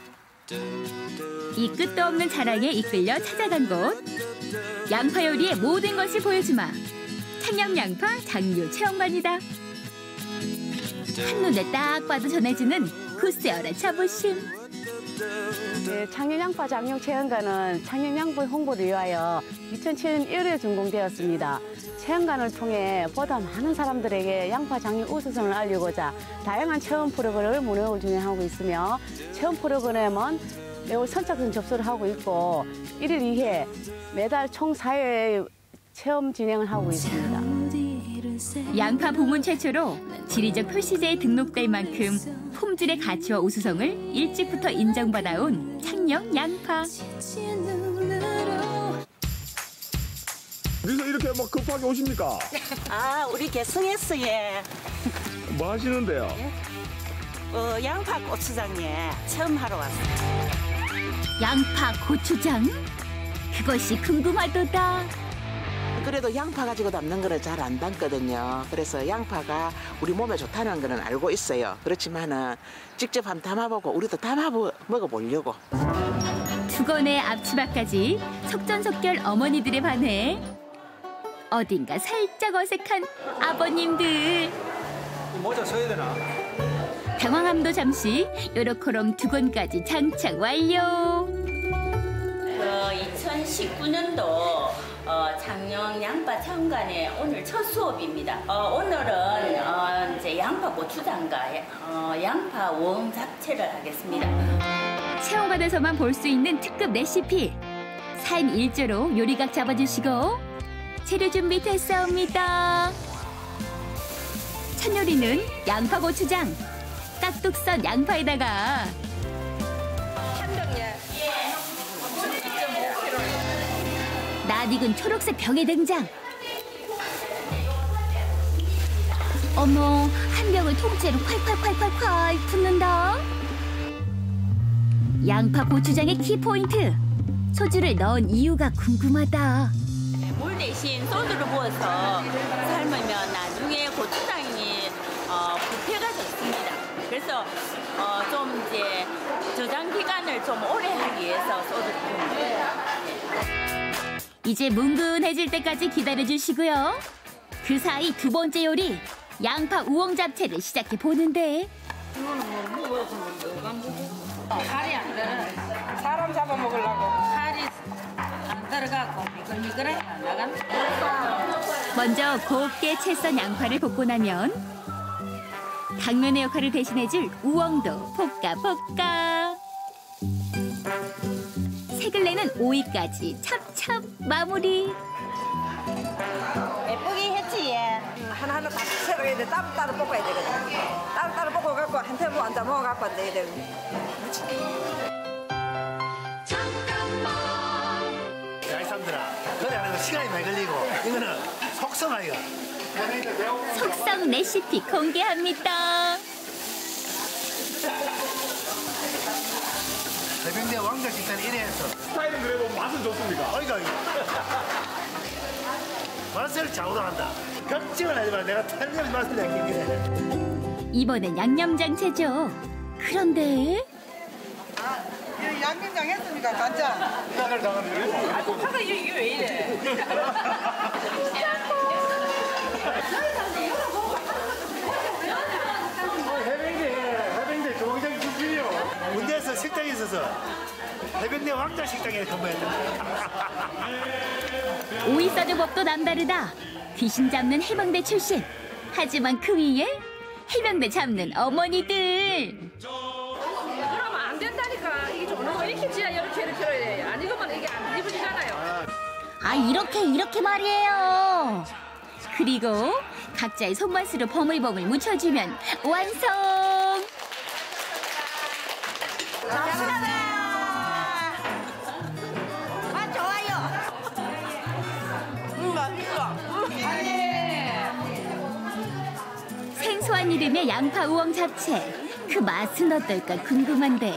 이 끝도 없는 자랑에 이끌려 찾아간 곳 양파 요리의 모든 것을 보여주마 창녕 양파 장류 체험관이다. 한눈에 딱 봐도 전해지는 구세어라 자부심. 네, 창녕양파 장용 체험관은 창녕양파 홍보를 위하여 2007년 1월에 준공되었습니다. 체험관을 통해 보다 많은 사람들에게 양파 장용 우수성을 알리고자 다양한 체험 프로그램을 운영을 진행하고 있으며 체험 프로그램은 매월 선착순 접수를 하고 있고 1일 2회 매달 총 4회 체험 진행을 하고 있습니다. 양파 부문 최초로 지리적 표시제에 등록될 만큼 품질의 가치와 우수성을 일찍부터 인정받아온 창녕 양파. 그래서 이렇게 막 급하게 오십니까? 아 우리 개성했어요. 뭐 하시는데요? 양파 고추장에 체험하러 왔어요. 양파 고추장? 그것이 궁금하도다. 그래도 양파 가지고 담는 거를 잘 안 담거든요. 그래서 양파가 우리 몸에 좋다는 거는 알고 있어요. 그렇지만은 직접 한번 담아보고 우리도 담아 먹어보려고. 두건의 앞치마까지 속전속결 어머니들에 반해 어딘가 살짝 어색한 아버님들. 모자 써야 되나? 당황함도 잠시 요렇게럼 두건까지 장착 완료. 2019년도 창녕 양파 체험관의 오늘 첫 수업입니다. 오늘은 이제 양파 고추장과 양파 우엉 잡채를 하겠습니다. 체험관에서만 볼 수 있는 특급 레시피. 4인 1조로 요리각 잡아주시고 재료 준비 됐사옵니다. 첫 요리는 양파 고추장. 깍둑 썬 양파에다가 낯익은 초록색 병에 등장. 어머, 한 병을 통째로 콸콸콸콸콸 붓는다. 양파 고추장의 키포인트. 소주를 넣은 이유가 궁금하다. 물 대신 소주를 부어서 삶으면 나중에 고추장이 부패가 좋습니다. 그래서 좀 이제 저장 기간을 좀 오래 하기 위해서 소주를 부는 거예요. 이제 뭉근해질 때까지 기다려주시고요. 그 사이 두 번째 요리, 양파 우엉 잡채를 시작해 보는데. 살이 안 들어. 사람 잡아먹으려고. 살이 안 들어가고 미끌미끌해 안 나간다. 먼저 곱게 채 썬 양파를 볶고 나면 당면의 역할을 대신해줄 우엉도 볶아. 색을 내는 오이까지 찹찹 마무리. 예쁘게 했지 얘. 하나하나 다 채로 이제 따로 볶아야 되거든. 따로 볶아갖고 한 테이블 앉아 먹어갖고 이제 야, 이 사람들아. 그래 하는 거 시간이 많이 걸리고 이거는 속성 아이가. 속성 레시피 공개합니다. 해병대 왕자 식단 1회에서 스타일은 그래도 맛은 좋습니까? 어이가 맛을 좌우로한다. 걱정을 하지 마. 내가 틀린 맛을 남기게. 이번엔 양념장채죠. 그런데 양념장 했습니까? 간장. 시작을 당하는 아빠가 이게 왜 이래? 해병대 조공장 출신이요. 군대에서 식당에 있어서 해병대 왕자 식당에 근무했다. 오이 써는 법도 남다르다. 귀신 잡는 해병대 출신. 하지만 그 위에 해병대 잡는 어머니들. 그러면 안 된다니까. 이게 좋은 거 이렇게 지야 이렇게 해. 아니고만 이게 안 입어지잖아요. 아 이렇게 말이에요. 그리고 각자의 손맛으로 버물버물 묻혀주면 완성. 맛 좋아요. 맛있어. 생소한 이름의 양파 우엉 잡채. 그 맛은 어떨까 궁금한데.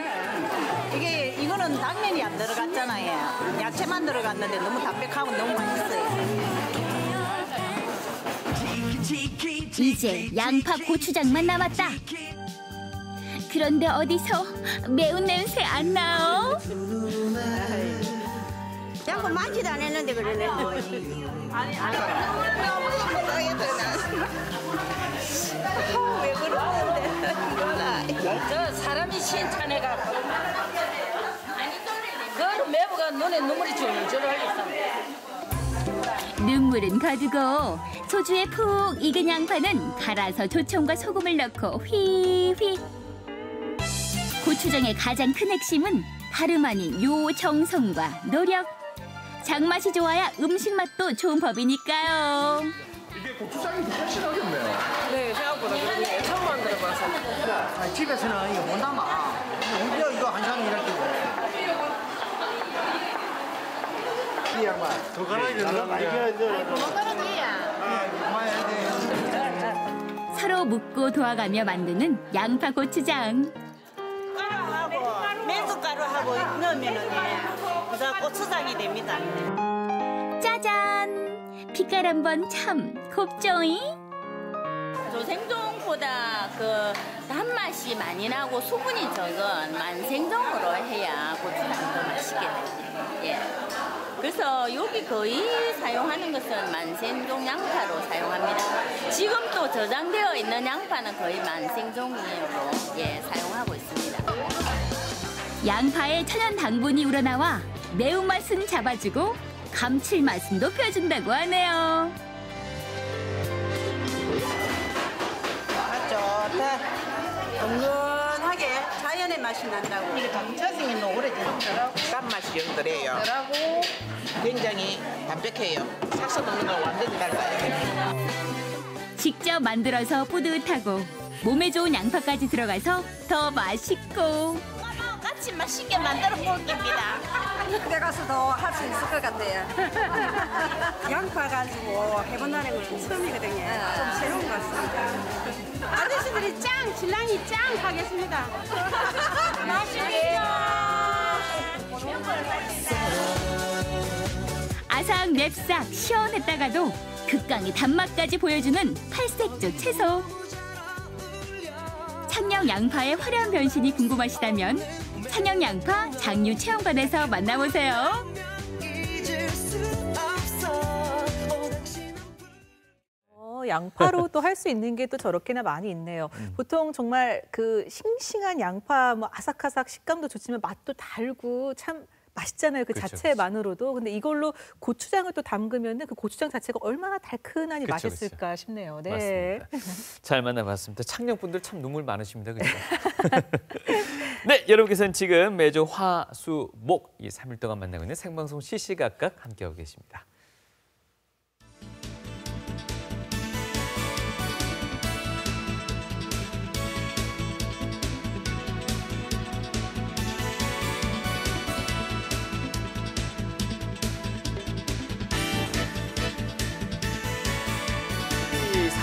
이거는 당면이 안 들어갔잖아요. 야채만 들어갔는데 너무 담백하고 너무 맛있어요. 이제 양파 고추장만 남았다. 그런데 어디서 매운 냄새 안 나요? 양파 맛지도 안 했는데 그러네. 왜 그러는데? 저 사람이 시원찮아가. 그걸 매부가 눈에 눈물이 줄줄 흘렸어. 눈물은 거두고 소주에 푹 익은 양파는 갈아서 조청과 소금을 넣고 휘휘. 고추장의 가장 큰 핵심은 다름 아닌 요 정성과 노력. 장맛이 좋아야 음식 맛도 좋은 법이니까요. 이게 고추장이 진짜 실하겠네요. 네, 생각보다 그런데 처음 만들어봐서. 집에서는 이거 못 남아. 이거 한 사람 일할 때고. 이 양반 더 갈아야 된다. 서로 묻고 도와가며 만드는 양파 고추장. 가루하고 밀가루하고 넣으면은 그다음 고추장이 됩니다. 짜잔! 빛깔 한번 참 곱죠이? 저 생종보다 그 단맛이 많이 나고 수분이 적은 만생종으로 해야 고추장이 더 맛있게 돼요. 예. 그래서 여기 거의 사용하는 것은 만생종 양파로 사용합니다. 지금 또 저장되어 있는 양파는 거의 만생종으로 사용하고 있습니다. 양파에 천연 당분이 우러나와 매운맛은 잡아주고 감칠맛은 높여준다고 하네요. 맛 좋다. 은근하게 자연의 맛이 난다고. 이게 감차생이 너무 오래돼서 짠맛이 영들해요. 그러고 굉장히 담백해요. 삭서 먹는 건 완전히 달라요. 직접 만들어서 뿌듯하고 몸에 좋은 양파까지 들어가서 더 맛있고. 같이 맛있게 만들어 볼깁니다. 그때 가서 더 할 수 있을 것 같아요. 양파 가지고 해본다는 건 처음이거든요. 좀 새로운 것 같습니다. 아저씨들이 짱, 신랑이 짱 하겠습니다. 맛있겠죠? 아삭 맵싹 시원했다가도 극강의 단맛까지 보여주는 팔색조 채소. 창녕 양파의 화려한 변신이 궁금하시다면 창녕 양파 장류 체험관에서 만나보세요. 양파로 또 할 수 있는 게 또 저렇게나 많이 있네요. 보통 정말 그 싱싱한 양파 뭐 아삭아삭 식감도 좋지만 맛도 달고 참 맛있잖아요. 그 그쵸, 자체만으로도. 근데 이걸로 고추장을 또 담그면은 그 고추장 자체가 얼마나 달큰하니 그쵸, 맛있을까 싶네요. 네. 맞습니다. 잘 만나봤습니다. 창녕분들 참 눈물 많으십니다. 그렇죠? 네, 여러분께서는 지금 매주 화, 수, 목 이 3일 동안 만나고 있는 생방송 시시각각 함께하고 계십니다.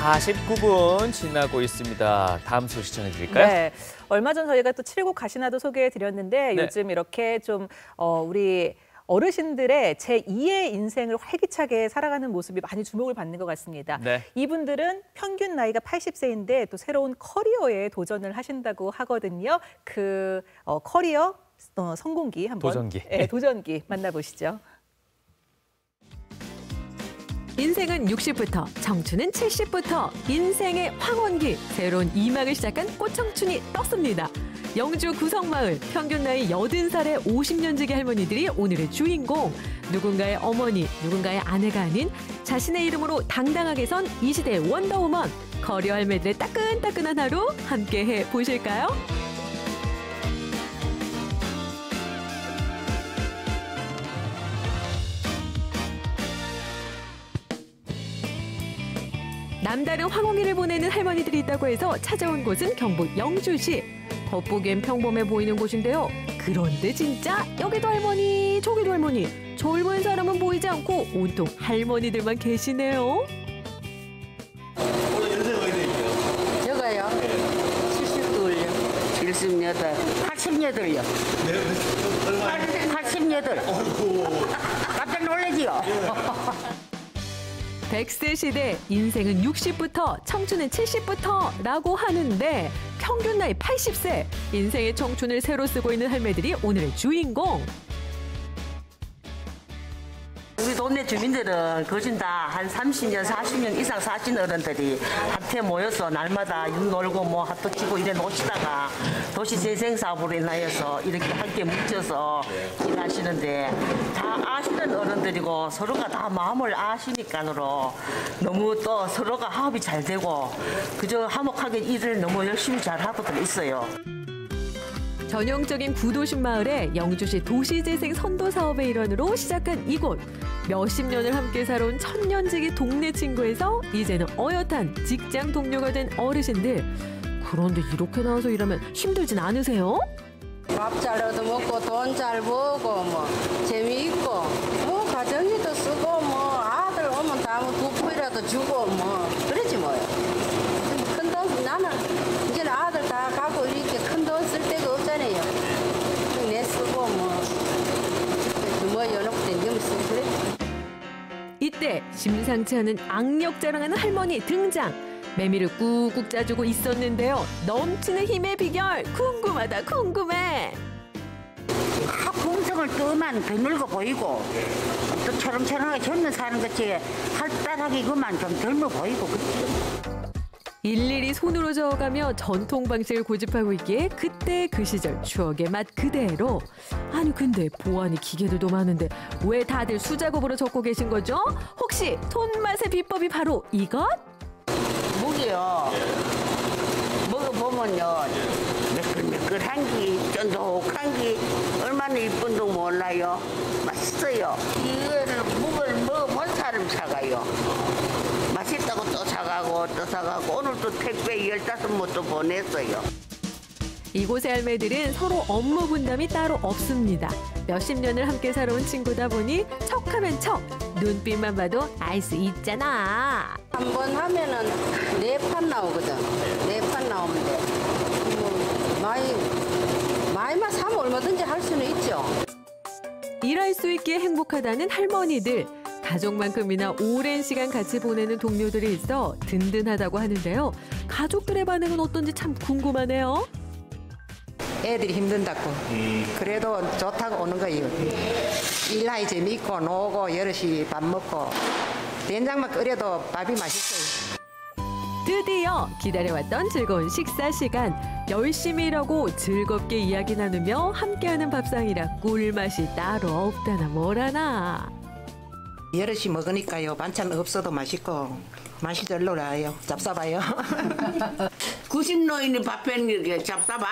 49분 지나고 있습니다. 다음 소식 전해드릴까요? 네. 얼마 전 저희가 또 7곡 가시나도 소개해드렸는데 네. 요즘 이렇게 좀 우리 어르신들의 제2의 인생을 활기차게 살아가는 모습이 많이 주목을 받는 것 같습니다. 네. 이분들은 평균 나이가 80세인데 또 새로운 커리어에 도전을 하신다고 하거든요. 그 커리어 성공기 한번 도전기. 네, 도전기 만나보시죠. 인생은 60부터, 청춘은 70부터 인생의 황혼기, 새로운 2막을 시작한 꽃청춘이 떴습니다. 영주 구성마을, 평균 나이 80살의 50년지기 할머니들이 오늘의 주인공. 누군가의 어머니, 누군가의 아내가 아닌 자신의 이름으로 당당하게 선 이 시대의 원더우먼. 커리어 할매들의 따끈따끈한 하루 함께해 보실까요? 남다른 황혼기를 보내는 할머니들이 있다고 해서 찾아온 곳은 경북 영주시. 겉보기엔 평범해 보이는 곳인데요. 그런데 진짜 여기도 할머니, 저기도 할머니. 젊은 사람은 보이지 않고 온통 할머니들만 계시네요. 여가요? 72요. 78. 88요. 88. 깜짝 놀라지요? 100세 시대, 인생은 60부터, 청춘은 70부터라고 하는데 평균 나이 80세, 인생의 청춘을 새로 쓰고 있는 할매들이 오늘의 주인공. 우리 동네 주민들은 거진 다 한 30년, 40년 이상 사신 어른들이 한테 모여서 날마다 육 놀고 뭐 핫도 치고 이래 놓치다가 도시 재생 사업으로 인하여서 이렇게 함께 뭉쳐서 일하시는데 다 아시는 어른들이고 서로가 다 마음을 아시니까로 너무 또 서로가 화합이 잘 되고 그저 화목하게 일을 너무 열심히 잘 하고들 있어요. 전형적인 구도심 마을에 영주시 도시재생 선도 사업의 일환으로 시작한 이곳. 몇십 년을 함께 살아온 천년지기 동네 친구에서 이제는 어엿한 직장 동료가 된 어르신들. 그런데 이렇게 나와서 일하면 힘들진 않으세요? 밥 잘 얻어 먹고 돈 잘 벌고 뭐 재미있고 뭐 가정에도 쓰고 뭐 아들 오면 다 뭐 두 푼이라도 주고 뭐 그러지 뭐요. 큰 돈 나는 이제 아들 다 가고 이렇게 큰 돈 쓸 데가 없잖아요. 내 쓰고 뭐 여놓고 댕기면 쓰고 그래. 이때 심상치 않은 악력 자랑하는 할머니 등장. 매미를 꾹꾹 짜주고 있었는데요. 넘치는 힘의 비결 궁금하다 궁금해. 풍성을 뜨면 더 늙어 보이고 또 초롱초롱하게 젊은 사는 것이 활달하게 그만 좀 젊어 보이고 그렇죠. 일일이 손으로 저어가며 전통 방식을 고집하고 있기에 그때 그 시절 추억의 맛 그대로. 아니 근데 보안이 기계들도 많은데 왜 다들 수작업으로 적고 계신 거죠? 혹시 손맛의 비법이 바로 이것? 무게요. 먹어보면요. 매끌매끌한 게, 쫀득한 게 얼마나 이쁜지 몰라요. 맛있어요. 이거를 묵을 먹어본 사람 사가요. 맛있다고 또 사가고 또 사가고 오늘도 택배 15мот도 보냈어요. 이곳의 할매들은 서로 업무 분담이 따로 없습니다. 몇십 년을 함께 살아온 친구다 보니 척하면 척, 눈빛만 봐도 알 수 있잖아. 한 번 하면은 4판 나오거든. 4판 나오는데 뭐 많이만 사면 얼마든지 할 수는 있죠. 일할 수 있기에 행복하다는 할머니들. 가족만큼이나 오랜 시간 같이 보내는 동료들이 있어 든든하다고 하는데요. 가족들의 반응은 어떤지 참 궁금하네요. 애들이 힘든다고. 그래도 좋다고 오는 거예요. 일하기 재밌고 놀고 여럿이 밥 먹고 된장만 끓여도 밥이 맛있어요. 드디어 기다려왔던 즐거운 식사 시간. 열심히 일하고 즐겁게 이야기 나누며 함께하는 밥상이라 꿀맛이 따로 없다나 뭐라나. 여럿이 먹으니까요. 반찬 없어도 맛있고 맛이 절로 나요. 잡숴봐요. 90노인이 밥 해는 게 잡숴봐.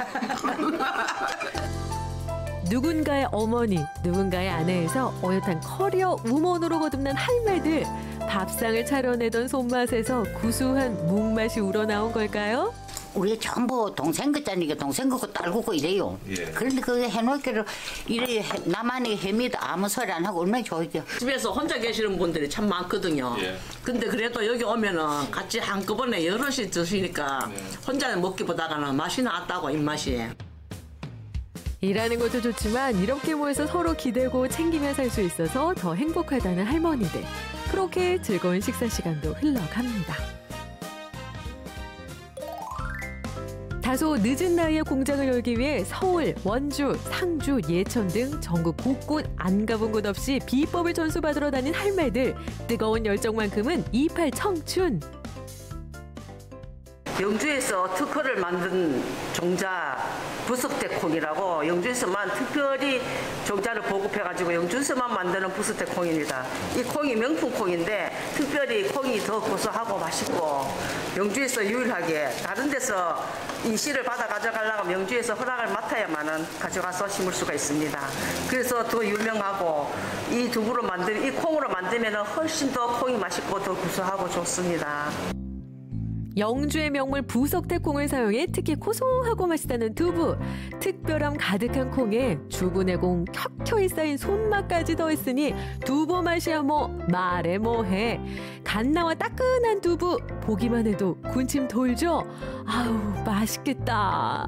누군가의 어머니, 누군가의 아내에서 어엿한 커리어 우먼으로 거듭난 할매들. 밥상을 차려내던 손맛에서 구수한 묵맛이 우러나온 걸까요? 우리 전부 동생 거짜니까 동생 거고 딸 거고 이래요. 그런데 그게 해놓기로 이래 나만의 햄이도 아무 소리 안 하고 얼마나 좋죠. 집에서 혼자 계시는 분들이 참 많거든요. 근데 그래도 여기 오면은 같이 한꺼번에 여럿이 드시니까 혼자 먹기보다는 맛이 낫다고 입맛이. 일하는 것도 좋지만 이렇게 모여서 서로 기대고 챙기며 살 수 있어서 더 행복하다는 할머니들. 그렇게 즐거운 식사 시간도 흘러갑니다. 다소 늦은 나이에 공장을 열기 위해 서울, 원주, 상주, 예천 등 전국 곳곳 안 가본 곳 없이 비법을 전수받으러 다닌 할매들. 뜨거운 열정만큼은 28 청춘. 영주에서 특허를 만든 종자 부석대콩이라고 영주에서만 특별히 종자를 보급해가지고 영주에서만 만드는 부석대콩입니다. 이 콩이 명품 콩인데 특별히 콩이 더 고소하고 맛있고 영주에서 유일하게 다른 데서 인시를 받아 가져가려면 영주에서 허락을 맡아야만은 가져가서 심을 수가 있습니다. 그래서 더 유명하고 이 두부로 만든 이 콩으로 만들면 훨씬 더 콩이 맛있고 더 구수하고 좋습니다. 영주의 명물 부석대콩을 사용해 특히 고소하고 맛있다는 두부. 특별함 가득한 콩에 주부내공 켜켜이 쌓인 손맛까지 더했으니 두부 맛이야 뭐 말해 뭐해. 갓 나와 따끈한 두부 보기만 해도 군침 돌죠. 아우 맛있겠다.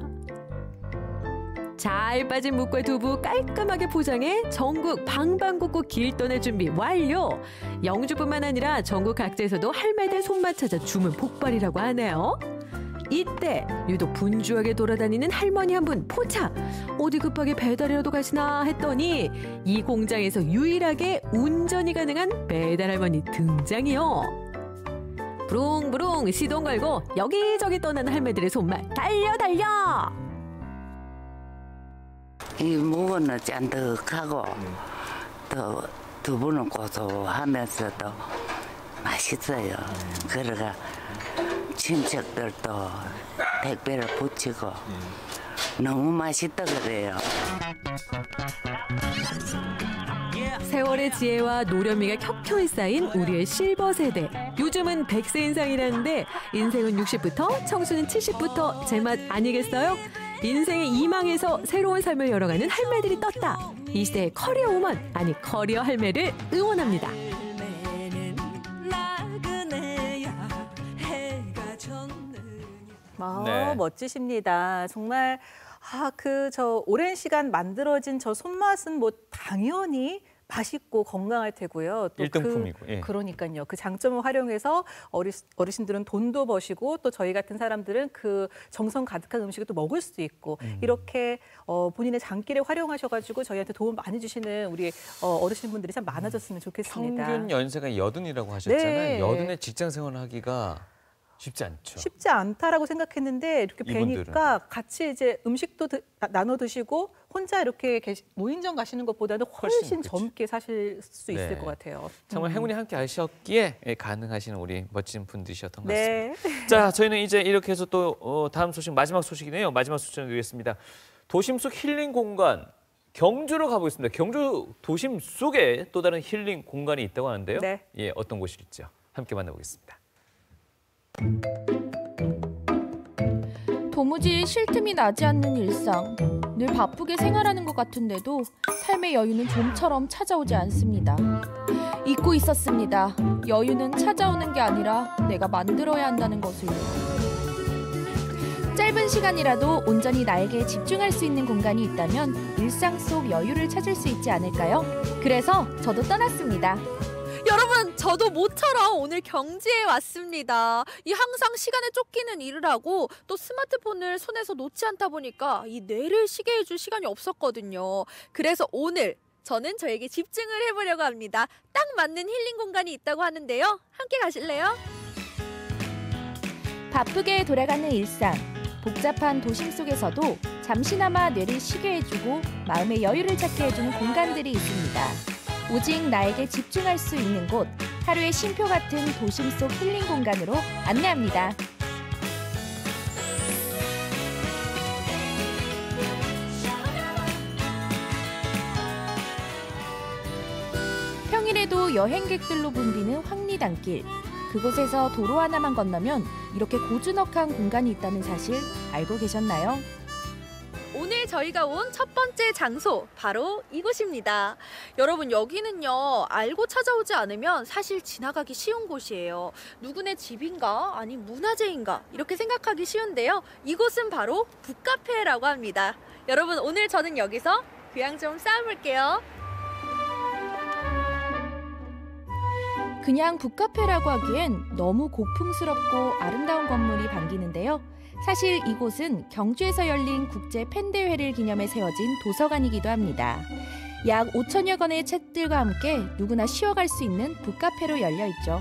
잘 빠진 묵과 두부 깔끔하게 포장해 전국 방방곡곡 길 떠낼 준비 완료. 영주뿐만 아니라 전국 각지에서도 할매들 손맛 찾아 주문 폭발이라고 하네요. 이때 유독 분주하게 돌아다니는 할머니 한 분 포착. 어디 급하게 배달이라도 가시나 했더니 이 공장에서 유일하게 운전이 가능한 배달 할머니 등장이요. 부릉부릉 시동 걸고 여기저기 떠나는 할매들의 손맛 달려 달려. 이 무는 짠득하고 또 두부는 고소하면서도 맛있어요. 그러가 친척들도 택배를 붙이고 너무 맛있다 그래요. 세월의 지혜와 노련미가 켜켜이 쌓인 우리의 실버 세대. 요즘은 100세 인상이라는데 인생은 60부터 청춘은 70부터 제맛 아니겠어요? 인생의 이망에서 새로운 삶을 열어가는 할매들이 떴다. 이 시대의 커리어 우먼, 아니 커리어 할매를 응원합니다. 네. 멋지십니다. 정말 저 오랜 시간 만들어진 저 손맛은 뭐 당연히 맛있고 건강할 테고요. 또 1등품이고. 그러니까요. 그 장점을 활용해서 어르신들은 돈도 버시고 또 저희 같은 사람들은 그 정성 가득한 음식을 또 먹을 수도 있고 이렇게 본인의 장기를 활용하셔가지고 저희한테 도움 많이 주시는 우리 어르신분들이 참 많아졌으면 좋겠습니다. 평균 연세가 80이라고 하셨잖아요. 네. 80에 직장 생활을 하기가 쉽지 않죠. 쉽지 않다라고 생각했는데 이렇게 이분들은. 뵈니까 같이 이제 음식도 나눠 드시고 혼자 이렇게 노인정 가시는 것보다는 훨씬 젊게 사실 수 있을 것 같아요. 정말 행운이 함께 하셨기에 가능하시는 우리 멋진 분들이셨던 것 네. 같습니다. 자, 저희는 이제 이렇게 해서 또 다음 소식 마지막 소식이네요. 마지막 소식 드리겠습니다. 도심 속 힐링 공간 경주로 가보겠습니다. 경주 도심 속에 또 다른 힐링 공간이 있다고 하는데요. 네. 예, 어떤 곳일지요? 함께 만나보겠습니다. 도무지 쉴 틈이 나지 않는 일상. 늘 바쁘게 생활하는 것 같은데도 삶의 여유는 좀처럼 찾아오지 않습니다. 잊고 있었습니다. 여유는 찾아오는 게 아니라 내가 만들어야 한다는 것을요. 짧은 시간이라도 온전히 나에게 집중할 수 있는 공간이 있다면 일상 속 여유를 찾을 수 있지 않을까요? 그래서 저도 떠났습니다. 여러분, 저도 모처럼 오늘 경주에 왔습니다. 이 항상 시간에 쫓기는 일을 하고 또 스마트폰을 손에서 놓지 않다 보니까 이 뇌를 쉬게 해줄 시간이 없었거든요. 그래서 오늘 저는 저에게 집중을 해보려고 합니다. 딱 맞는 힐링 공간이 있다고 하는데요. 함께 가실래요? 바쁘게 돌아가는 일상. 복잡한 도심 속에서도 잠시나마 뇌를 쉬게 해주고 마음의 여유를 찾게 해주는 공간들이 있습니다. 오직 나에게 집중할 수 있는 곳, 하루의 쉼표 같은 도심 속 힐링 공간으로 안내합니다. 평일에도 여행객들로 붐비는 황리단길. 그곳에서 도로 하나만 건너면 이렇게 고즈넉한 공간이 있다는 사실 알고 계셨나요? 오늘 저희가 온 첫 번째 장소 바로 이곳입니다. 여러분 여기는요 알고 찾아오지 않으면 사실 지나가기 쉬운 곳이에요. 누구네 집인가 아니면 문화재인가 이렇게 생각하기 쉬운데요. 이곳은 바로 북카페라고 합니다. 여러분 오늘 저는 여기서 교양 좀 쌓아볼게요. 그냥 북카페라고 하기엔 너무 고풍스럽고 아름다운 건물이 반기는데요. 사실 이곳은 경주에서 열린 국제 팬대회를 기념해 세워진 도서관이기도 합니다. 약 5천여 권의 책들과 함께 누구나 쉬어갈 수 있는 북카페로 열려 있죠.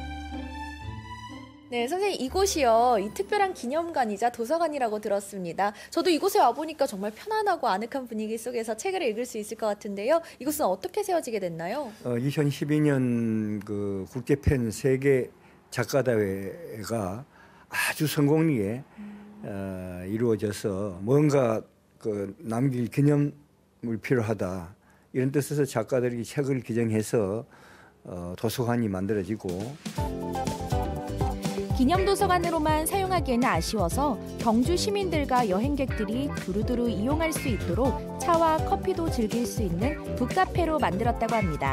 네, 선생님 이곳이요. 이 특별한 기념관이자 도서관이라고 들었습니다. 저도 이곳에 와보니까 정말 편안하고 아늑한 분위기 속에서 책을 읽을 수 있을 것 같은데요. 이곳은 어떻게 세워지게 됐나요? 2012년 그 국제팬 세계 작가대회가 아주 성공리에 이루어져서 뭔가 그 남길 기념을 필요하다 이런 뜻에서 작가들이 책을 기증해서 도서관이 만들어지고 기념도서관으로만 사용하기에는 아쉬워서 경주 시민들과 여행객들이 두루두루 이용할 수 있도록 차와 커피도 즐길 수 있는 북카페로 만들었다고 합니다.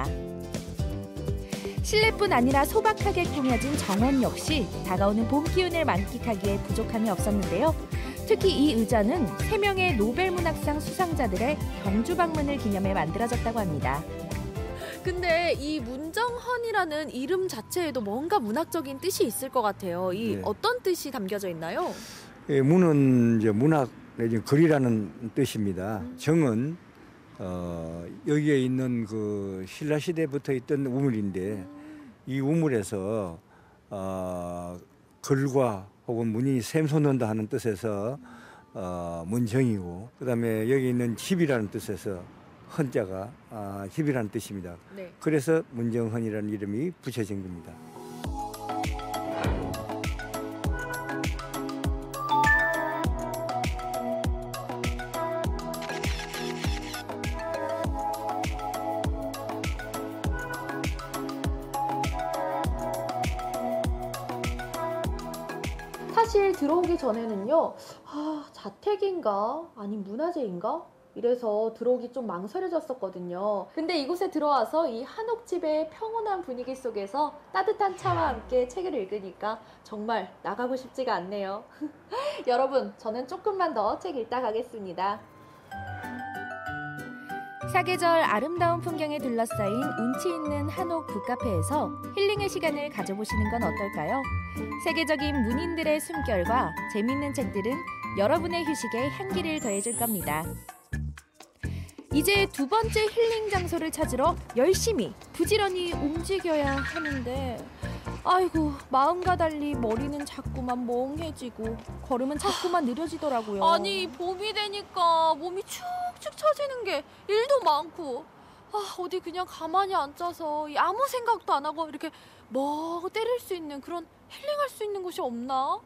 실내뿐 아니라 소박하게 꾸며진 정원 역시 다가오는 봄 기운을 만끽하기에 부족함이 없었는데요. 특히 이 의자는 3명의 노벨문학상 수상자들의 경주 방문을 기념해 만들어졌다고 합니다. 근데 이 문정헌이라는 이름 자체에도 뭔가 문학적인 뜻이 있을 것 같아요. 이 어떤 뜻이 담겨져 있나요? 예, 문은 이제 문학 내지 글이라는 뜻입니다. 정은 여기에 있는 그 신라 시대부터 있던 우물인데 이 우물에서 글과 혹은 문이 샘솟는다 하는 뜻에서 문정이고 그다음에 여기 있는 집이라는 뜻에서 헌자가 집이라는 뜻입니다. 네. 그래서 문정헌이라는 이름이 붙여진 겁니다. 사실 들어오기 전에는요. 자택인가 아니면 문화재인가? 이래서 들어오기 좀 망설여졌었거든요. 근데 이곳에 들어와서 이 한옥집의 평온한 분위기 속에서 따뜻한 차와 함께 책을 읽으니까 정말 나가고 싶지가 않네요. 여러분, 저는 조금만 더 책 읽다 가겠습니다. 사계절 아름다운 풍경에 둘러싸인 운치 있는 한옥 북카페에서 힐링의 시간을 가져보시는 건 어떨까요? 세계적인 문인들의 숨결과 재미있는 책들은 여러분의 휴식에 향기를 더해줄 겁니다. 이제 두 번째 힐링 장소를 찾으러 열심히 부지런히 움직여야 하는데 아이고 마음과 달리 머리는 자꾸만 멍해지고 걸음은 자꾸만 느려지더라고요. 아니 봄이 되니까 몸이 축축 처지는 게 일도 많고 어디 그냥 가만히 앉아서 아무 생각도 안 하고 이렇게 멍 때릴 수 있는 그런 힐링할 수 있는 곳이 없나?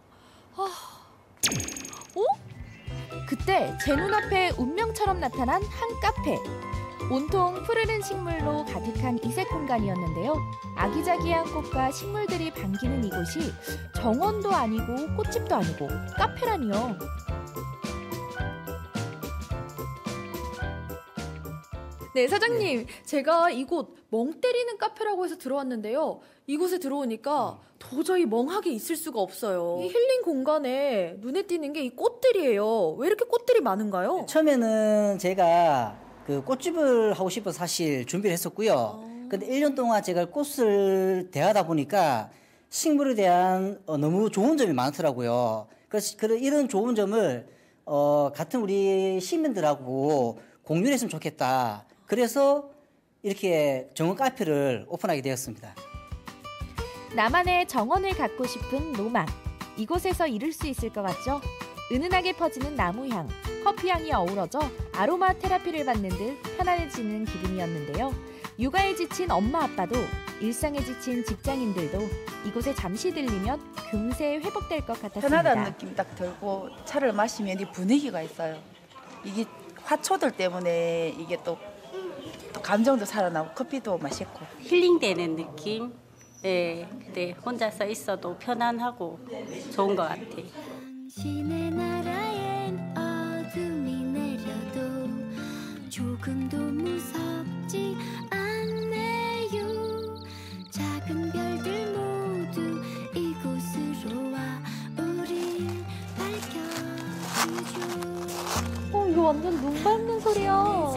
그때 제 눈앞에 운명처럼 나타난 한 카페. 온통 푸르른 식물로 가득한 이색 공간이었는데요. 아기자기한 꽃과 식물들이 반기는 이곳이 정원도 아니고 꽃집도 아니고 카페라니요. 네, 사장님. 제가 이곳 멍 때리는 카페라고 해서 들어왔는데요. 이곳에 들어오니까 도저히 멍하게 있을 수가 없어요. 이 힐링 공간에 눈에 띄는 게 이 꽃들이에요. 왜 이렇게 꽃들이 많은가요? 처음에는 제가 그 꽃집을 하고 싶어서 사실 준비를 했었고요. 근데 1년 동안 제가 꽃을 대하다 보니까 식물에 대한 너무 좋은 점이 많더라고요. 그래서 이런 좋은 점을 같은 우리 시민들하고 공유를 했으면 좋겠다. 그래서 이렇게 정원 카페를 오픈하게 되었습니다. 나만의 정원을 갖고 싶은 로망. 이곳에서 이룰 수 있을 것 같죠? 은은하게 퍼지는 나무향, 커피향이 어우러져 아로마 테라피를 받는 듯 편안해지는 기분이었는데요. 육아에 지친 엄마 아빠도 일상에 지친 직장인들도 이곳에 잠시 들리면 금세 회복될 것 같았습니다. 편하다는 느낌이 딱 들고 차를 마시면 이 분위기가 있어요. 이게 화초들 때문에 이게 또 감정도 살아나고 커피도 맛있고 힐링되는 느낌. 네, 근데 혼자서 있어도 편안하고 좋은 것 같아요. 당신의 나라엔 어둠이 내려도 조금도 무섭지 않네요. 작은 별들 모두 이곳으로 와 우릴 밝혀주죠. 이거 완전 눈 밟는 소리야.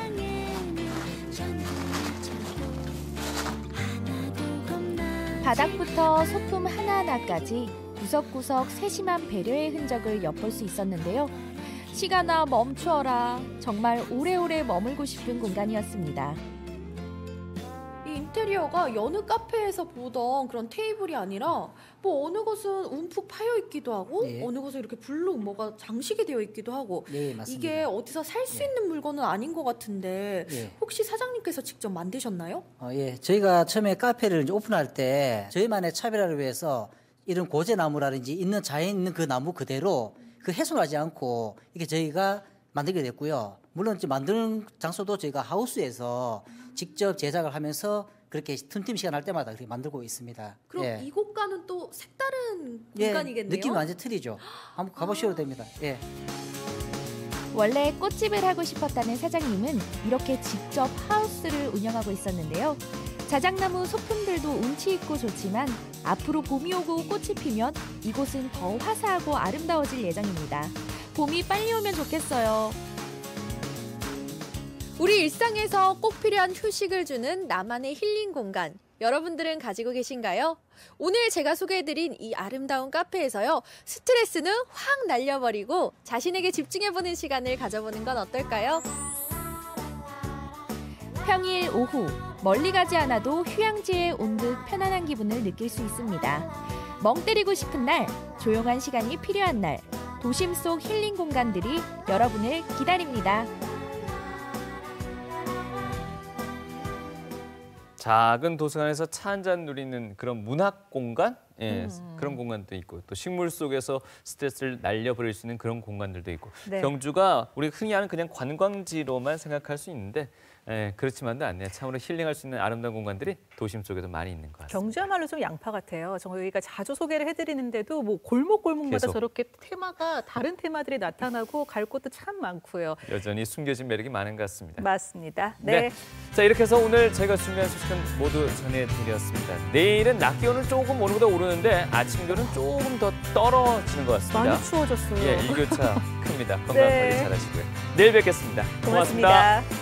바닥부터 소품 하나하나까지 구석구석 세심한 배려의 흔적을 엿볼 수 있었는데요. 시간아 멈추어라. 정말 오래오래 머물고 싶은 공간이었습니다. 이 인테리어가 여느 카페에서 보던 그런 테이블이 아니라 뭐 어느 곳은 움푹 파여 있기도 하고 예. 어느 곳은 이렇게 블록 뭐가 장식이 되어 있기도 하고 네, 맞습니다. 이게 어디서 살 수 있는 물건은 아닌 것 같은데 예. 혹시 사장님께서 직접 만드셨나요? 예, 저희가 처음에 카페를 이제 오픈할 때 저희만의 차별화를 위해서 이런 고제나무라든지 있는 자연 있는 그 나무 그대로 그 훼손하지 않고 이게 저희가 만들게 됐고요. 물론 이제 만드는 장소도 저희가 하우스에서 직접 제작을 하면서 그렇게 틈틈이 시간 날 때마다 그렇게 만들고 있습니다. 그럼 예. 이곳과는 또 색다른 예, 공간이겠네요. 느낌이 완전 틀리죠. 한번 가보셔도 됩니다. 예. 원래 꽃집을 하고 싶었다는 사장님은 이렇게 직접 하우스를 운영하고 있었는데요. 자작나무 소품들도 운치 있고 좋지만 앞으로 봄이 오고 꽃이 피면 이곳은 더 화사하고 아름다워질 예정입니다. 봄이 빨리 오면 좋겠어요. 우리 일상에서 꼭 필요한 휴식을 주는 나만의 힐링 공간. 여러분들은 가지고 계신가요? 오늘 제가 소개해드린 이 아름다운 카페에서요. 스트레스는 확 날려버리고 자신에게 집중해보는 시간을 가져보는 건 어떨까요? 평일 오후 멀리 가지 않아도 휴양지에 온 듯 편안한 기분을 느낄 수 있습니다. 멍 때리고 싶은 날, 조용한 시간이 필요한 날, 도심 속 힐링 공간들이 여러분을 기다립니다. 작은 도서관에서 차 한잔 누리는 그런 문학 공간? 예, 그런 공간도 있고 또 식물 속에서 스트레스를 날려버릴 수 있는 그런 공간들도 있고 네. 경주가 우리 흔히 아는 그냥 관광지로만 생각할 수 있는데 예, 그렇지만도 않네요. 참으로 힐링할 수 있는 아름다운 공간들이 도심 속에도 많이 있는 것 같습니다. 경주야말로 좀 양파 같아요. 저희가 자주 소개를 해드리는데도 뭐 골목골목마다 계속. 저렇게 테마가 다른 테마들이 나타나고 갈 곳도 참 많고요. 여전히 숨겨진 매력이 많은 것 같습니다. 맞습니다. 네. 자, 이렇게 해서 오늘 저희가 준비한 소식은 모두 전해드렸습니다. 내일은 낮 기온은 조금 오늘보다 오르는데 아침 기온은 조금 더 떨어지는 것 같습니다. 많이 추워졌어요. 예, 일교차 큽니다. 건강 네. 관리 잘하시고요. 내일 뵙겠습니다. 고맙습니다.